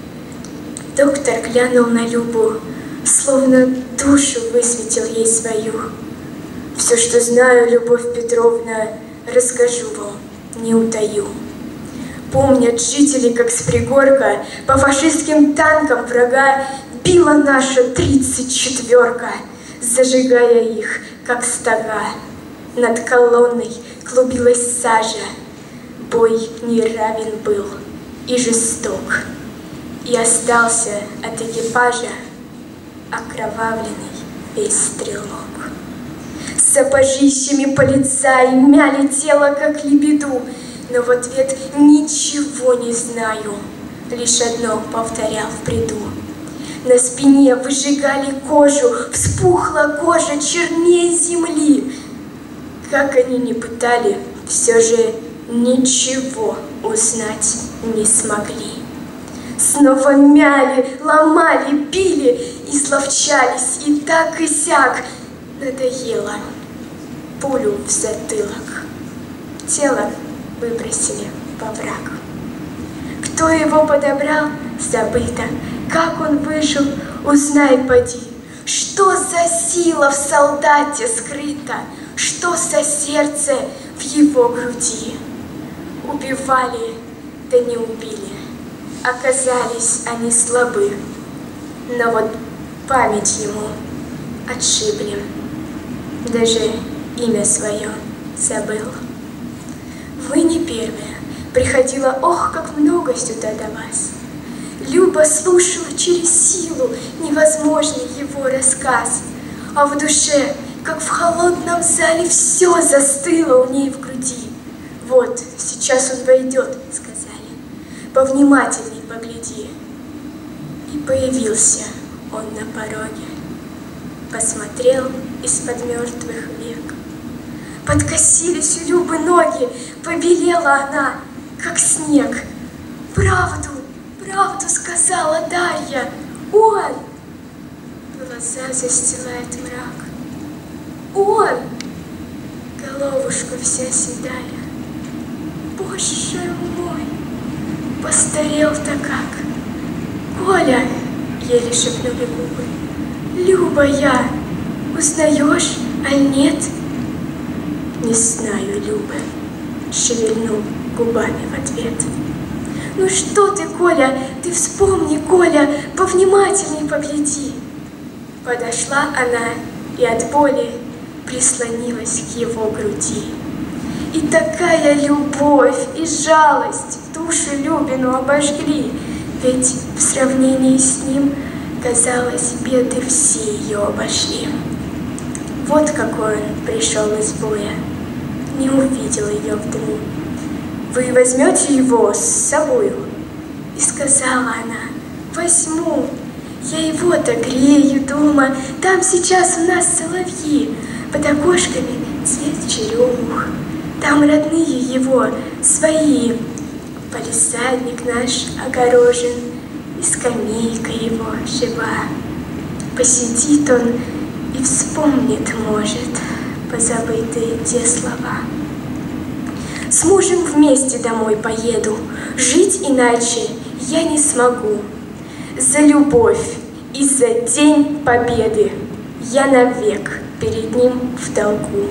Доктор глянул на Любу, словно душу высветил ей свою. «Все, что знаю, Любовь Петровна, расскажу вам, не утаю. Помнят жители, как с пригорка по фашистским танкам врага била наша 34-ка. зажигая их, как стога. Над колонной клубилась сажа. Бой неравен был и жесток, и остался от экипажа окровавленный весь стрелок. Сапожищами полицаи мяли тело, как лебеду, но в ответ ничего не знаю, лишь одно повторял в бреду. На спине выжигали кожу, вспухла кожа чернее земли. Как они ни пытали, все же ничего узнать не смогли. Снова мяли, ломали, били, изловчались и так и сяк. Надоело. Пулю в затылок. Тело выбросили во враг. Кто его подобрал, забыто. Как он выжил, узнай поди. Что за сила в солдате скрыта, что за сердце в его груди. Убивали, да не убили. Оказались они слабы, но вот память ему отшибли. Даже имя свое забыл. Вы не первые, приходило, ох, как много сюда до вас. Люба слушала через силу невозможный его рассказ, а в душе, как в холодном зале, все застыло у ней в груди. Вот, сейчас он войдет, сказали, повнимательней погляди. И появился он на пороге, посмотрел из-под мертвых век. Подкосились у Любы ноги, побелела она, как снег. Правду, правду сказала Дарья, он! Глаза застилает мрак. Он! Головушка вся седая. Боже мой, постарел-то как. Коля, еле шепнули губы. Люба я, узнаешь, аль нет? Не знаю, Люба, шевельнул губами в ответ. Ну что ты, Коля, ты вспомни, Коля, повнимательней погляди. Подошла она и от боли прислонилась к его груди. И такая любовь и жалость душу Любину обожгли, ведь в сравнении с ним, казалось, беды все ее обошли. Вот какой он пришел из боя, не увидел ее в дыму. Вы возьмете его с собою? И сказала она, возьму. Я его-то грею дома, там сейчас у нас соловьи, под окошками цвет черемух. Там родные его, свои. Палисадник наш огорожен, и скамейка его жива. Посидит он и вспомнит, может, позабытые те слова. С мужем вместе домой поеду, жить иначе я не смогу. За любовь и за день победы я навек перед ним в долгу.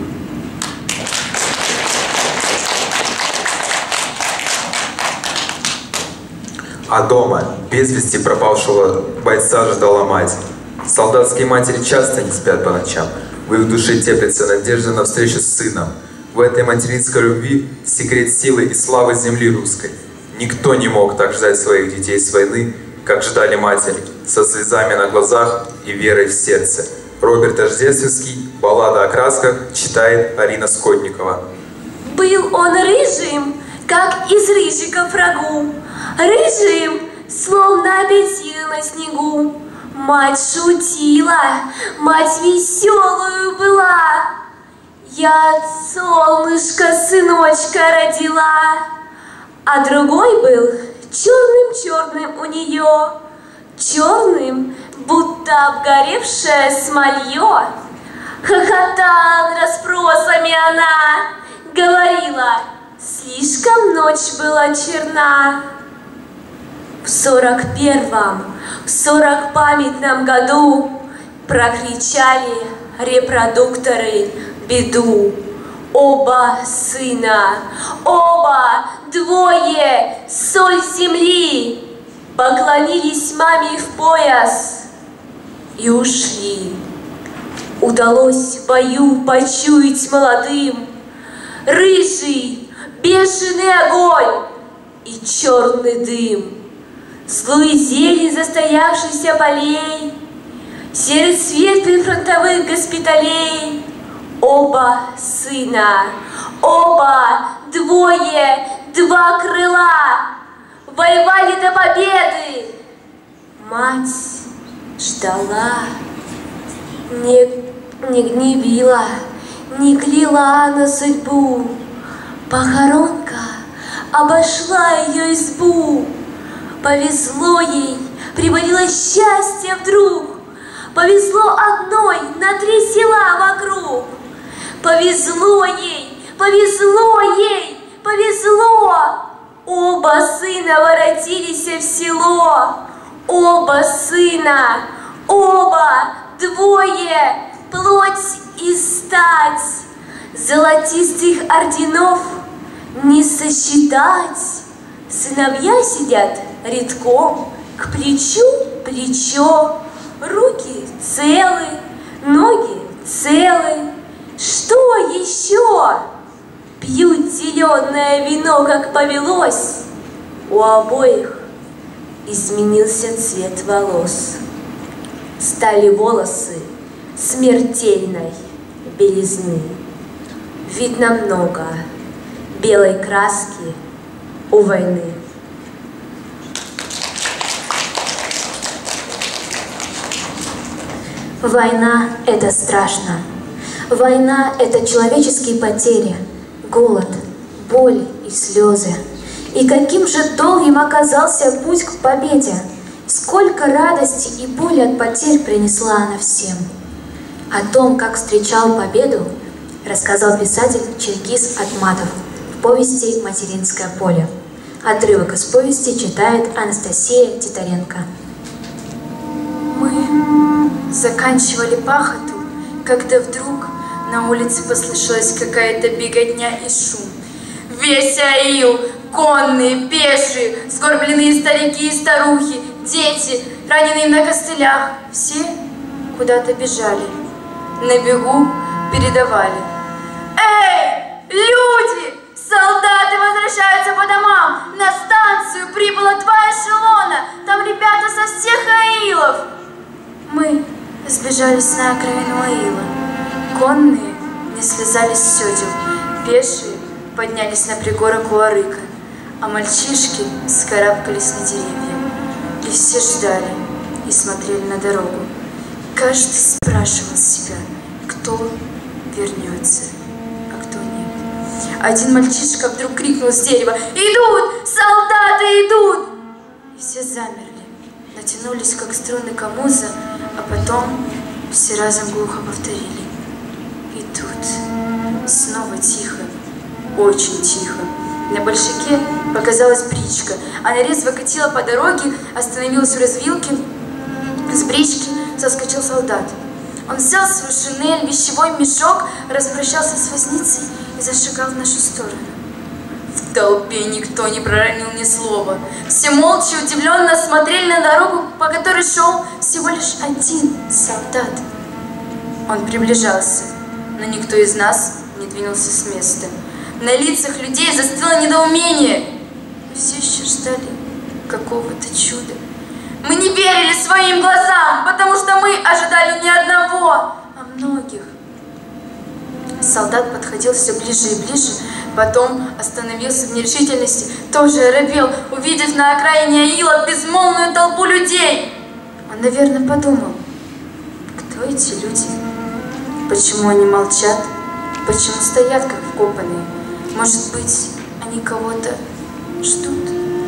А дома без вести пропавшего бойца ждала мать. Солдатские матери часто не спят по ночам. В их душе теплится надежда на встречу с сыном. В этой материнской любви секрет силы и славы земли русской. Никто не мог так ждать своих детей с войны, как ждали матери, со слезами на глазах и верой в сердце. Роберт Рождественский, баллада о красках, читает Арина Скотникова. Был он рыжим, как из рыжиков рагу, рыжим, словно апельсин на снегу. Мать шутила, мать веселую была. Я от солнышка сыночка родила. А другой был черным-черным у нее, черным, будто обгоревшее смолье. Хохотала расспросами она, говорила, слишком ночь была черна. В 41-м, в 40-памятном году прокричали репродукторы беду. Оба сына, оба двое, соль земли, поклонились маме в пояс и ушли. удалось в бою почуять молодым рыжий, бешеный огонь и черный дым, злую зелень застоявшихся полей, серый свет прифронтовых госпиталей. Оба сына, оба двое, два крыла, воевали до победы. Мать ждала, не гневила, не кляла на судьбу. Похоронка обошла ее избу. Повезло ей, привалило счастье вдруг. Повезло одной на 3 села вокруг. Повезло ей, повезло ей, повезло. Оба сына воротились в село. Оба сына, оба двое, плоть и стать. Золотистых орденов не сосчитать. Сыновья сидят редком, к плечу плечо. Руки целы, ноги целы. Что еще? Пьют зеленое вино, как повелось. У обоих изменился цвет волос. Стали волосы смертельной белизны. Видно много белой краски у войны. Война – это страшно. Война – это человеческие потери, голод, боль и слезы. И каким же долгим оказался путь к победе. Сколько радости и боли от потерь принесла она всем. О том, как встречал победу, рассказал писатель Чингис Айтматов в повести «Материнское поле». Отрывок из повести читает Анастасия Титаренко. Мы заканчивали пахоту, когда вдруг на улице послышалась какая-то беготня и шум. Весь аил, конные, пешие, сгорбленные старики и старухи, дети, раненые на костылях, все куда-то бежали. На бегу передавали: «Эй, люди! Солдаты возвращаются по домам! На станцию прибыло 2 эшелона! Там ребята со всех аилов!» Мы сбежались на окраину аила. Конные не слезали с седел, пешие поднялись на пригорок у арыка, а мальчишки вскарабкались на деревья. И все ждали и смотрели на дорогу. Каждый спрашивал себя, кто вернется, а кто нет. Один мальчишка вдруг крикнул с дерева: «Идут! Солдаты идут!» И все замерли, натянулись, как струны камуза, а потом все разом глухо повторили: «Идут!» Снова тихо, очень тихо. На большаке показалась бричка. Она резво катила по дороге, остановилась в развилке. С брички соскочил солдат. Он взял свою шинель, вещевой мешок, распрощался с возницей и зашагал в нашу сторону. В толпе никто не проронил ни слова. Все молча и удивленно смотрели на дорогу, по которой шел всего лишь один солдат. Он приближался, но никто из нас не двинулся с места. На лицах людей застыло недоумение. Мы все еще ждали какого-то чуда. Мы не верили своим глазам, потому что мы ожидали не одного, а многих. Солдат подходил все ближе и ближе, потом остановился в нерешительности, тоже оробел, увидев на окраине аила безмолвную толпу людей. Он, наверное, подумал: кто эти люди? Почему они молчат? Почему стоят, как вкопанные? Может быть, они кого-то ждут?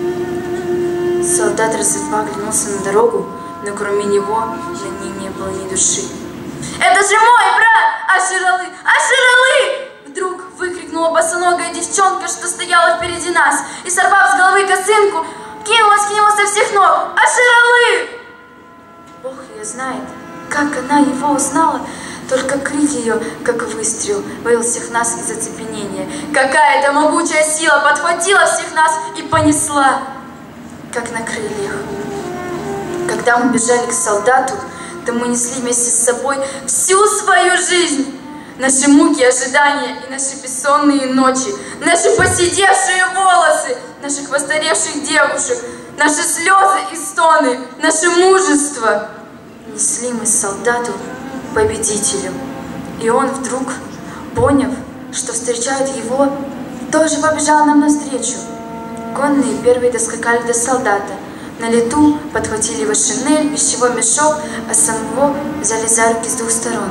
Солдат разведва оглянулся на дорогу, но кроме него на ней не было ни души. «Это же мой брат! Аширалы! Аширалы!» Вдруг выкрикнула босоногая девчонка, что стояла впереди нас, и, сорвав с головы косынку, кинулась к нему со всех ног. «Аширалы!» Бог ее знает, как она его узнала. Только крик ее, как выстрел, вывел всех нас из оцепенения. Какая-то могучая сила подхватила всех нас и понесла, как на крыльях. Когда мы бежали к солдату, да мы несли вместе с собой всю свою жизнь. Наши муки, ожидания и наши бессонные ночи, наши поседевшие волосы, наших постаревших девушек, наши слезы и стоны, наше мужество. Несли мы солдату, победителю. И он вдруг, поняв, что встречают его, тоже побежал нам навстречу. Конные первые доскакали до солдата. На лету подхватили его шинель, пищевой мешок, а самого взяли за руки с двух сторон.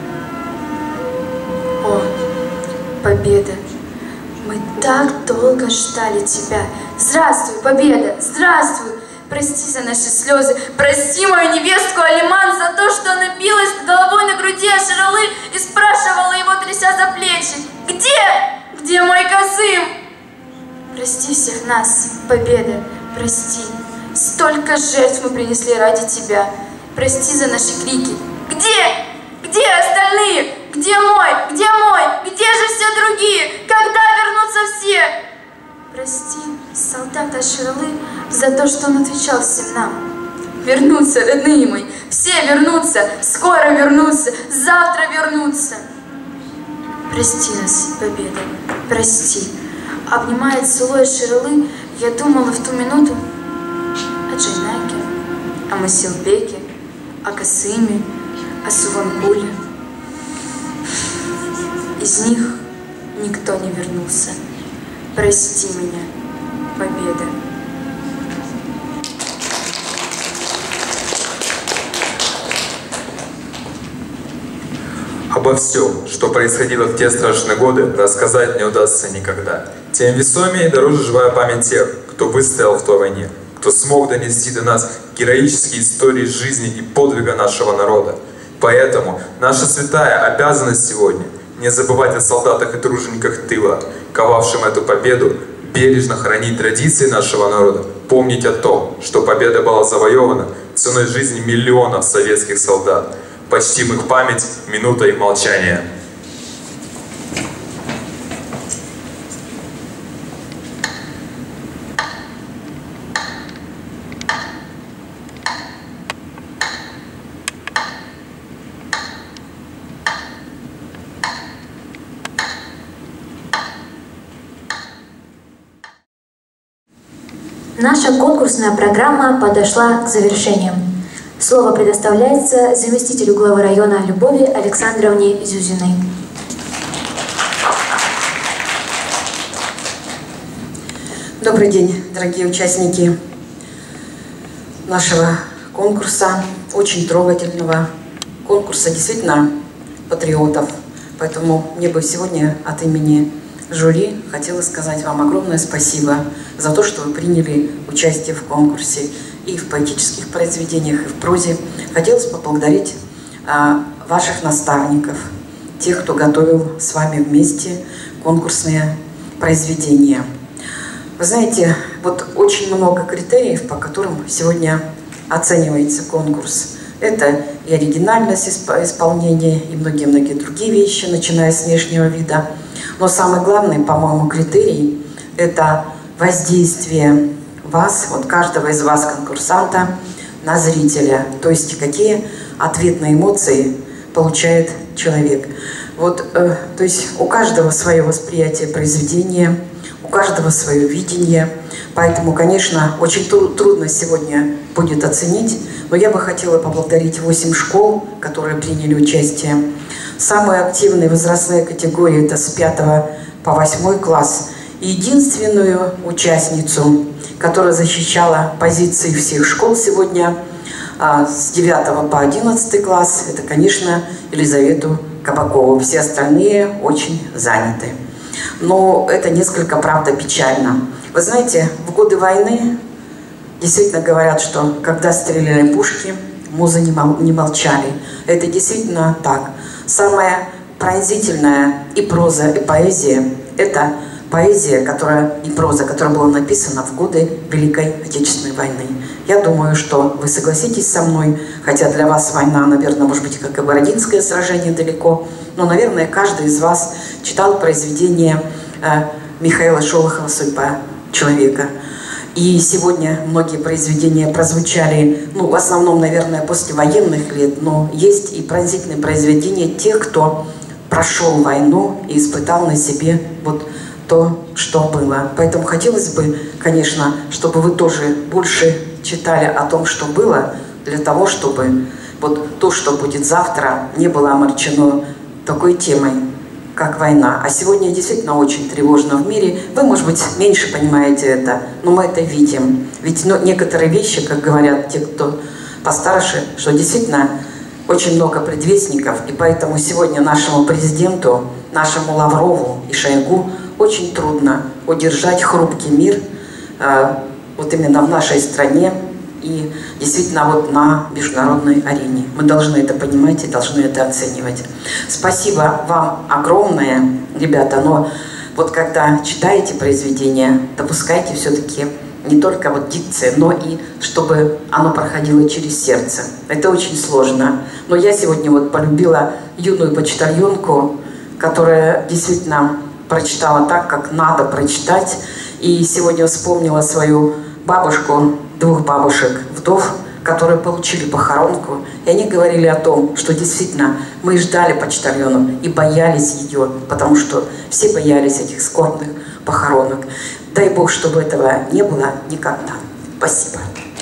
О, Победа! Мы так долго ждали тебя. Здравствуй, Победа! Здравствуй! Прости за наши слезы, прости мою невестку Алиман за то, что она билась головой на груди о Ширалы и спрашивала его, тряся за плечи: «Где? Где мой Касым?» Прости всех нас, Победа, прости. Столько жертв мы принесли ради тебя. Прости за наши крики. Где? Где остальные? Где мой? Где мой? Где же все другие? Когда вернутся все? Прости, солдат Аширалы, за то, что он отвечал всем нам. Вернутся, родные мои, все вернутся, скоро вернутся, завтра вернутся. Прости нас, Победа, прости. Обнимая целуя Ширалы, я думала в ту минуту о Джайнаке, о Масилбеке, о Касыме, о Суванкуле. Из них никто не вернулся. Прости меня, Победа. Обо всем, что происходило в те страшные годы, рассказать не удастся никогда. Тем весомее и дороже живая память тех, кто выстоял в той войне, кто смог донести до нас героические истории жизни и подвига нашего народа. Поэтому наша святая обязанность сегодня — не забывать о солдатах и тружениках тыла, ковавшим эту победу, бережно хранить традиции нашего народа, помнить о том, что победа была завоевана ценой жизни миллионов советских солдат. Почтим их память минутой молчания. Наша конкурсная программа подошла к завершению. Слово предоставляется заместителю главы района Любови Александровне Зюзиной. Добрый день, дорогие участники нашего конкурса, очень трогательного конкурса, действительно патриотов. Поэтому мне бы сегодня от имени жюри хотела сказать вам огромное спасибо за то, что вы приняли участие в конкурсе и в поэтических произведениях, и в прозе. Хотелось поблагодарить ваших наставников, тех, кто готовил с вами вместе конкурсные произведения. Вы знаете, вот очень много критериев, по которым сегодня оценивается конкурс. Это и оригинальность исполнения, и многие-многие другие вещи, начиная с внешнего вида. Но самый главный, по-моему, критерий – это воздействие вас, вот каждого из вас, конкурсанта, на зрителя. То есть какие ответные эмоции получает человек. Вот, то есть у каждого свое восприятие произведения, у каждого свое видение. Поэтому, конечно, очень трудно сегодня будет оценить. Но я бы хотела поблагодарить 8 школ, которые приняли участие. Самые активные возрастные категории – это с 5 по 8 класс. И единственную участницу, которая защищала позиции всех школ сегодня, с 9 по 11 класс, это, конечно, Елизавету Кабакову. Все остальные очень заняты. Но это несколько, правда, печально. Вы знаете, в годы войны действительно говорят, что когда стреляли пушки, музы не молчали. Это действительно так. Самая пронзительная и проза, и поэзия – это поэзия, и проза, которая была написана в годы Великой Отечественной войны. Я думаю, что вы согласитесь со мной, хотя для вас война, наверное, может быть, как и Бородинское сражение далеко, но, наверное, каждый из вас читал произведение Михаила Шолохова «Судьба человека». И сегодня многие произведения прозвучали, ну, в основном, наверное, после военных лет, но есть и пронзительные произведения тех, кто прошел войну и испытал на себе вот то, что было. Поэтому хотелось бы, конечно, чтобы вы тоже больше читали о том, что было, для того, чтобы вот то, что будет завтра, не было омрачено такой темой, как война. А сегодня действительно очень тревожно в мире. Вы, может быть, меньше понимаете это, но мы это видим. Ведь некоторые вещи, как говорят те, кто постарше, что действительно очень много предвестников, и поэтому сегодня нашему президенту, нашему Лаврову и Шойгу очень трудно удержать хрупкий мир вот именно в нашей стране и действительно вот на международной арене. Мы должны это понимать и должны это оценивать. Спасибо вам огромное, ребята, но вот когда читаете произведения, допускайте все-таки не только вот дикция, но и чтобы оно проходило через сердце. Это очень сложно. Но я сегодня вот полюбила юную почтальонку, которая действительно прочитала так, как надо прочитать. И сегодня вспомнила свою бабушку, двух бабушек, вдов, которые получили похоронку. И они говорили о том, что действительно мы ждали почтальонов и боялись ее, потому что все боялись этих скорбных похоронок. Дай Бог, чтобы этого не было никогда. Спасибо.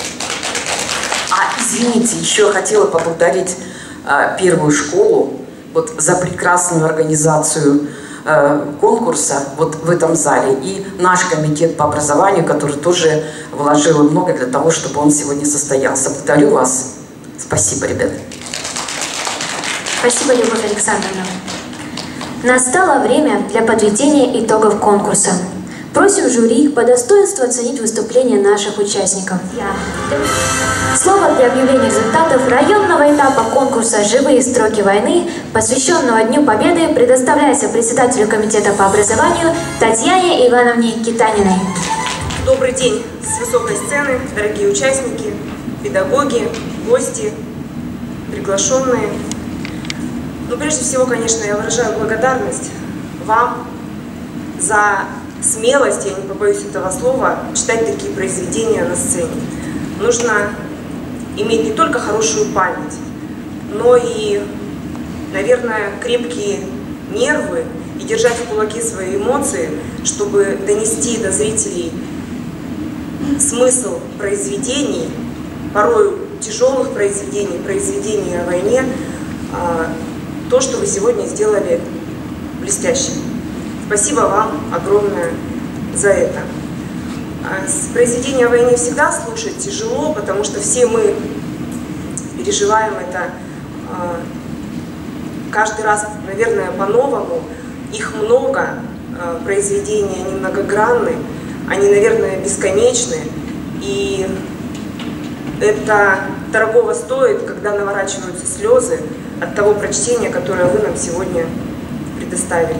Извините, еще хотела поблагодарить первую школу вот за прекрасную организацию конкурса вот в этом зале. И наш комитет по образованию, который тоже вложил много для того, чтобы он сегодня состоялся. Благодарю вас. Спасибо, ребята. Спасибо, Любовь Александровна. Настало время для подведения итогов конкурса. Просим жюри по достоинству оценить выступления наших участников. Слово для объявления результатов районного этапа конкурса «Живые строки войны», посвященного Дню Победы, предоставляется председателю комитета по образованию Татьяне Ивановне Китаниной. Добрый день с высокой сцены, дорогие участники, педагоги, гости, приглашенные. Но прежде всего, конечно, я выражаю благодарность вам за смелость, я не побоюсь этого слова, читать такие произведения на сцене. Нужно иметь не только хорошую память, но и, наверное, крепкие нервы и держать в кулаке свои эмоции, чтобы донести до зрителей смысл произведений, порой тяжелых произведений, произведений о войне, то, что вы сегодня сделали блестяще. Спасибо вам огромное за это. Произведения о войне всегда слушать тяжело, потому что все мы переживаем это каждый раз, наверное, по-новому. Их много, произведения, они многогранны, они, наверное, бесконечны. И это дорогого стоит, когда наворачиваются слезы от того прочтения, которое вы нам сегодня предоставили.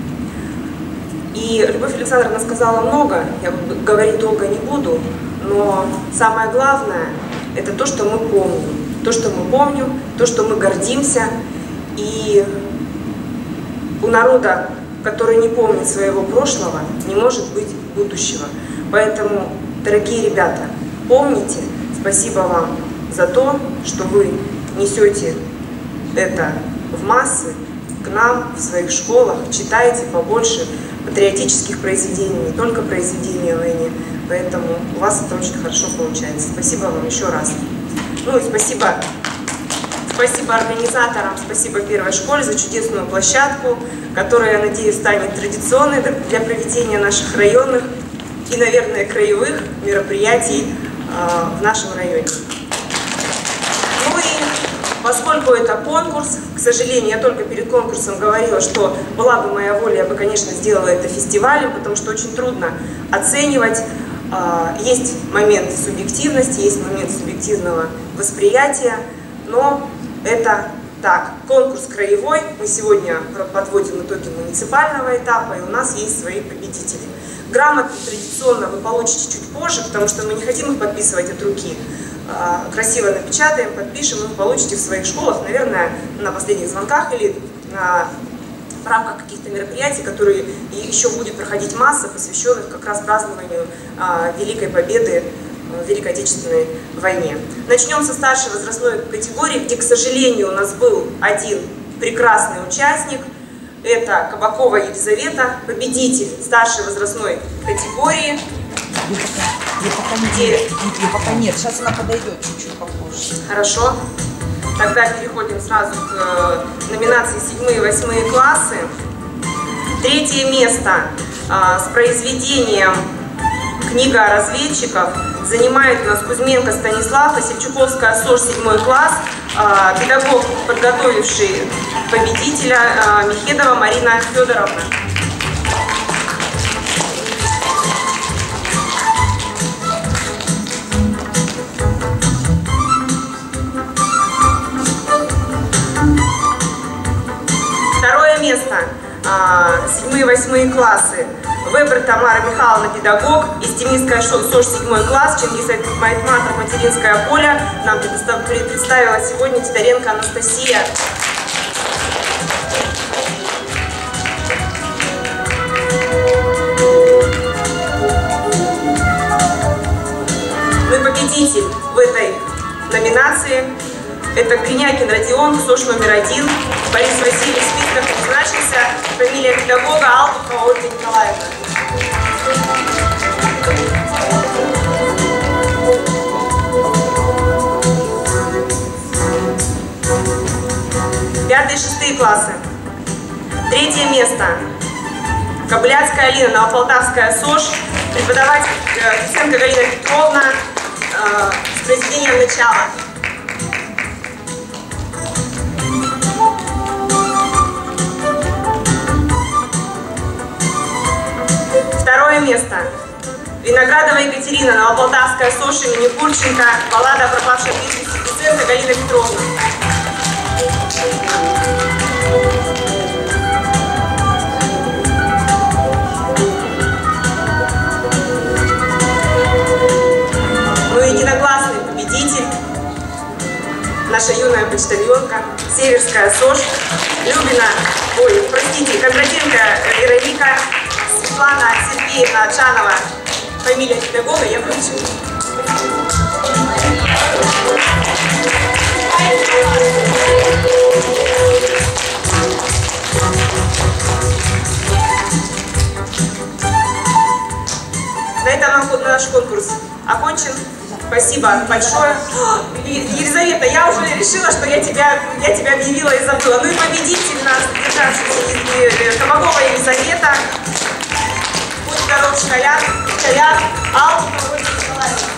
И Любовь Александровна сказала много, я говорить долго не буду, но самое главное – это то, что мы помним. То, что мы помним, то, что мы гордимся. И у народа, который не помнит своего прошлого, не может быть будущего. Поэтому, дорогие ребята, помните, спасибо вам за то, что вы несете это в массы, к нам, в своих школах, читайте побольше патриотических произведений, не только произведений о войне. Поэтому у вас это очень хорошо получается. Спасибо вам еще раз. Ну и спасибо организаторам, спасибо первой школе за чудесную площадку, которая, я надеюсь, станет традиционной для проведения наших районных и, наверное, краевых мероприятий в нашем районе. Ну и поскольку это конкурс, к сожалению, я только перед конкурсом говорила, что была бы моя воля, я бы, конечно, сделала это фестивалем, потому что очень трудно оценивать. Есть момент субъективности, есть момент субъективного восприятия, но это так. Конкурс краевой, мы сегодня подводим итоги муниципального этапа, и у нас есть свои победители. Грамоты традиционно вы получите чуть позже, потому что мы не хотим их подписывать от руки. Красиво напечатаем, подпишем, и вы получите в своих школах, наверное, на последних звонках или на в рамках каких-то мероприятий, которые еще будет проходить масса, посвященных как раз празднованию Великой Победы в Великой Отечественной войне. Начнем со старшей возрастной категории, где, к сожалению, у нас был один прекрасный участник. Это Кабакова Елизавета, победитель старшей возрастной категории. Пока нет, сейчас она подойдет чуть-чуть попозже. Хорошо. Тогда переходим сразу к номинации 7 и 8 классы. Третье место с произведением «Книга разведчиков» занимает у нас Кузьменко Станислав, Васильчуковская СОЖ 7 класс, педагог, подготовивший победителя Михедова Марина Федоровна. Второе место, 7 и 8 классы. Вебер Тамара Михайловна, педагог, Истеминская СОЖ 7 класс, Чингис Айтматов, Материнское поле. Нам представила сегодня Титаренко Анастасия. Ну и победитель в этой номинации — это Гринякин Родион, СОЖ номер 1. Борис Васильевич в списках значился. Фамилия педагога Алтухова Ольга Николаевна. Пятые и шестые классы. Третье место. Кобыляцкая Алина, Новополтавская СОЖ. Преподаватель Фисенко Галина Петровна с произведением «Начало». Второе место. Виноградова Екатерина, Новополтавская СОЖ имени Курченко, баллада о пропавшей без вести Фисенко Галина Петровна. Ну и единогласный победитель, наша юная почтальонка, Северская СОЖ, Кондратенко Вероника, Светлана Сергеевна Чанова, фамилия педагога я включу. На этом наш конкурс окончен. Спасибо большое. Елизавета, я уже решила, что я тебя объявила и забыла. Ну и победитель нас, Кабакова Елизавета. Будь здоров, школяр, Алтухова Ольга Николаевна.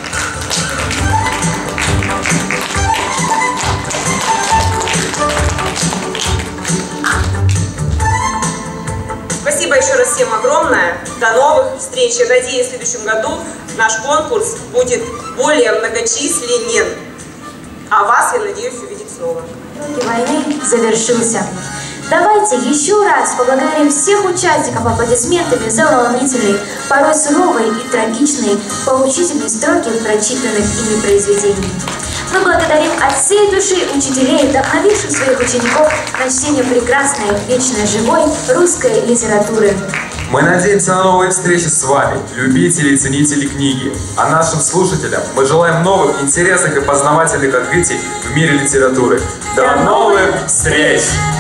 Спасибо еще раз всем огромное. До новых встреч. Я надеюсь, в следующем году наш конкурс будет более многочисленен. А вас, я надеюсь, увидеть снова. Войны завершился. Давайте еще раз поблагодарим всех участников аплодисментами за волнительные, порой суровые и трагичные, поучительные строки прочитанных ими произведений. Мы благодарим от всей души учителей, вдохновивших своих учеников на чтение прекрасной, вечно живой русской литературы. Мы надеемся на новые встречи с вами, любители и ценители книги. А нашим слушателям мы желаем новых, интересных и познавательных открытий в мире литературы. До новых встреч!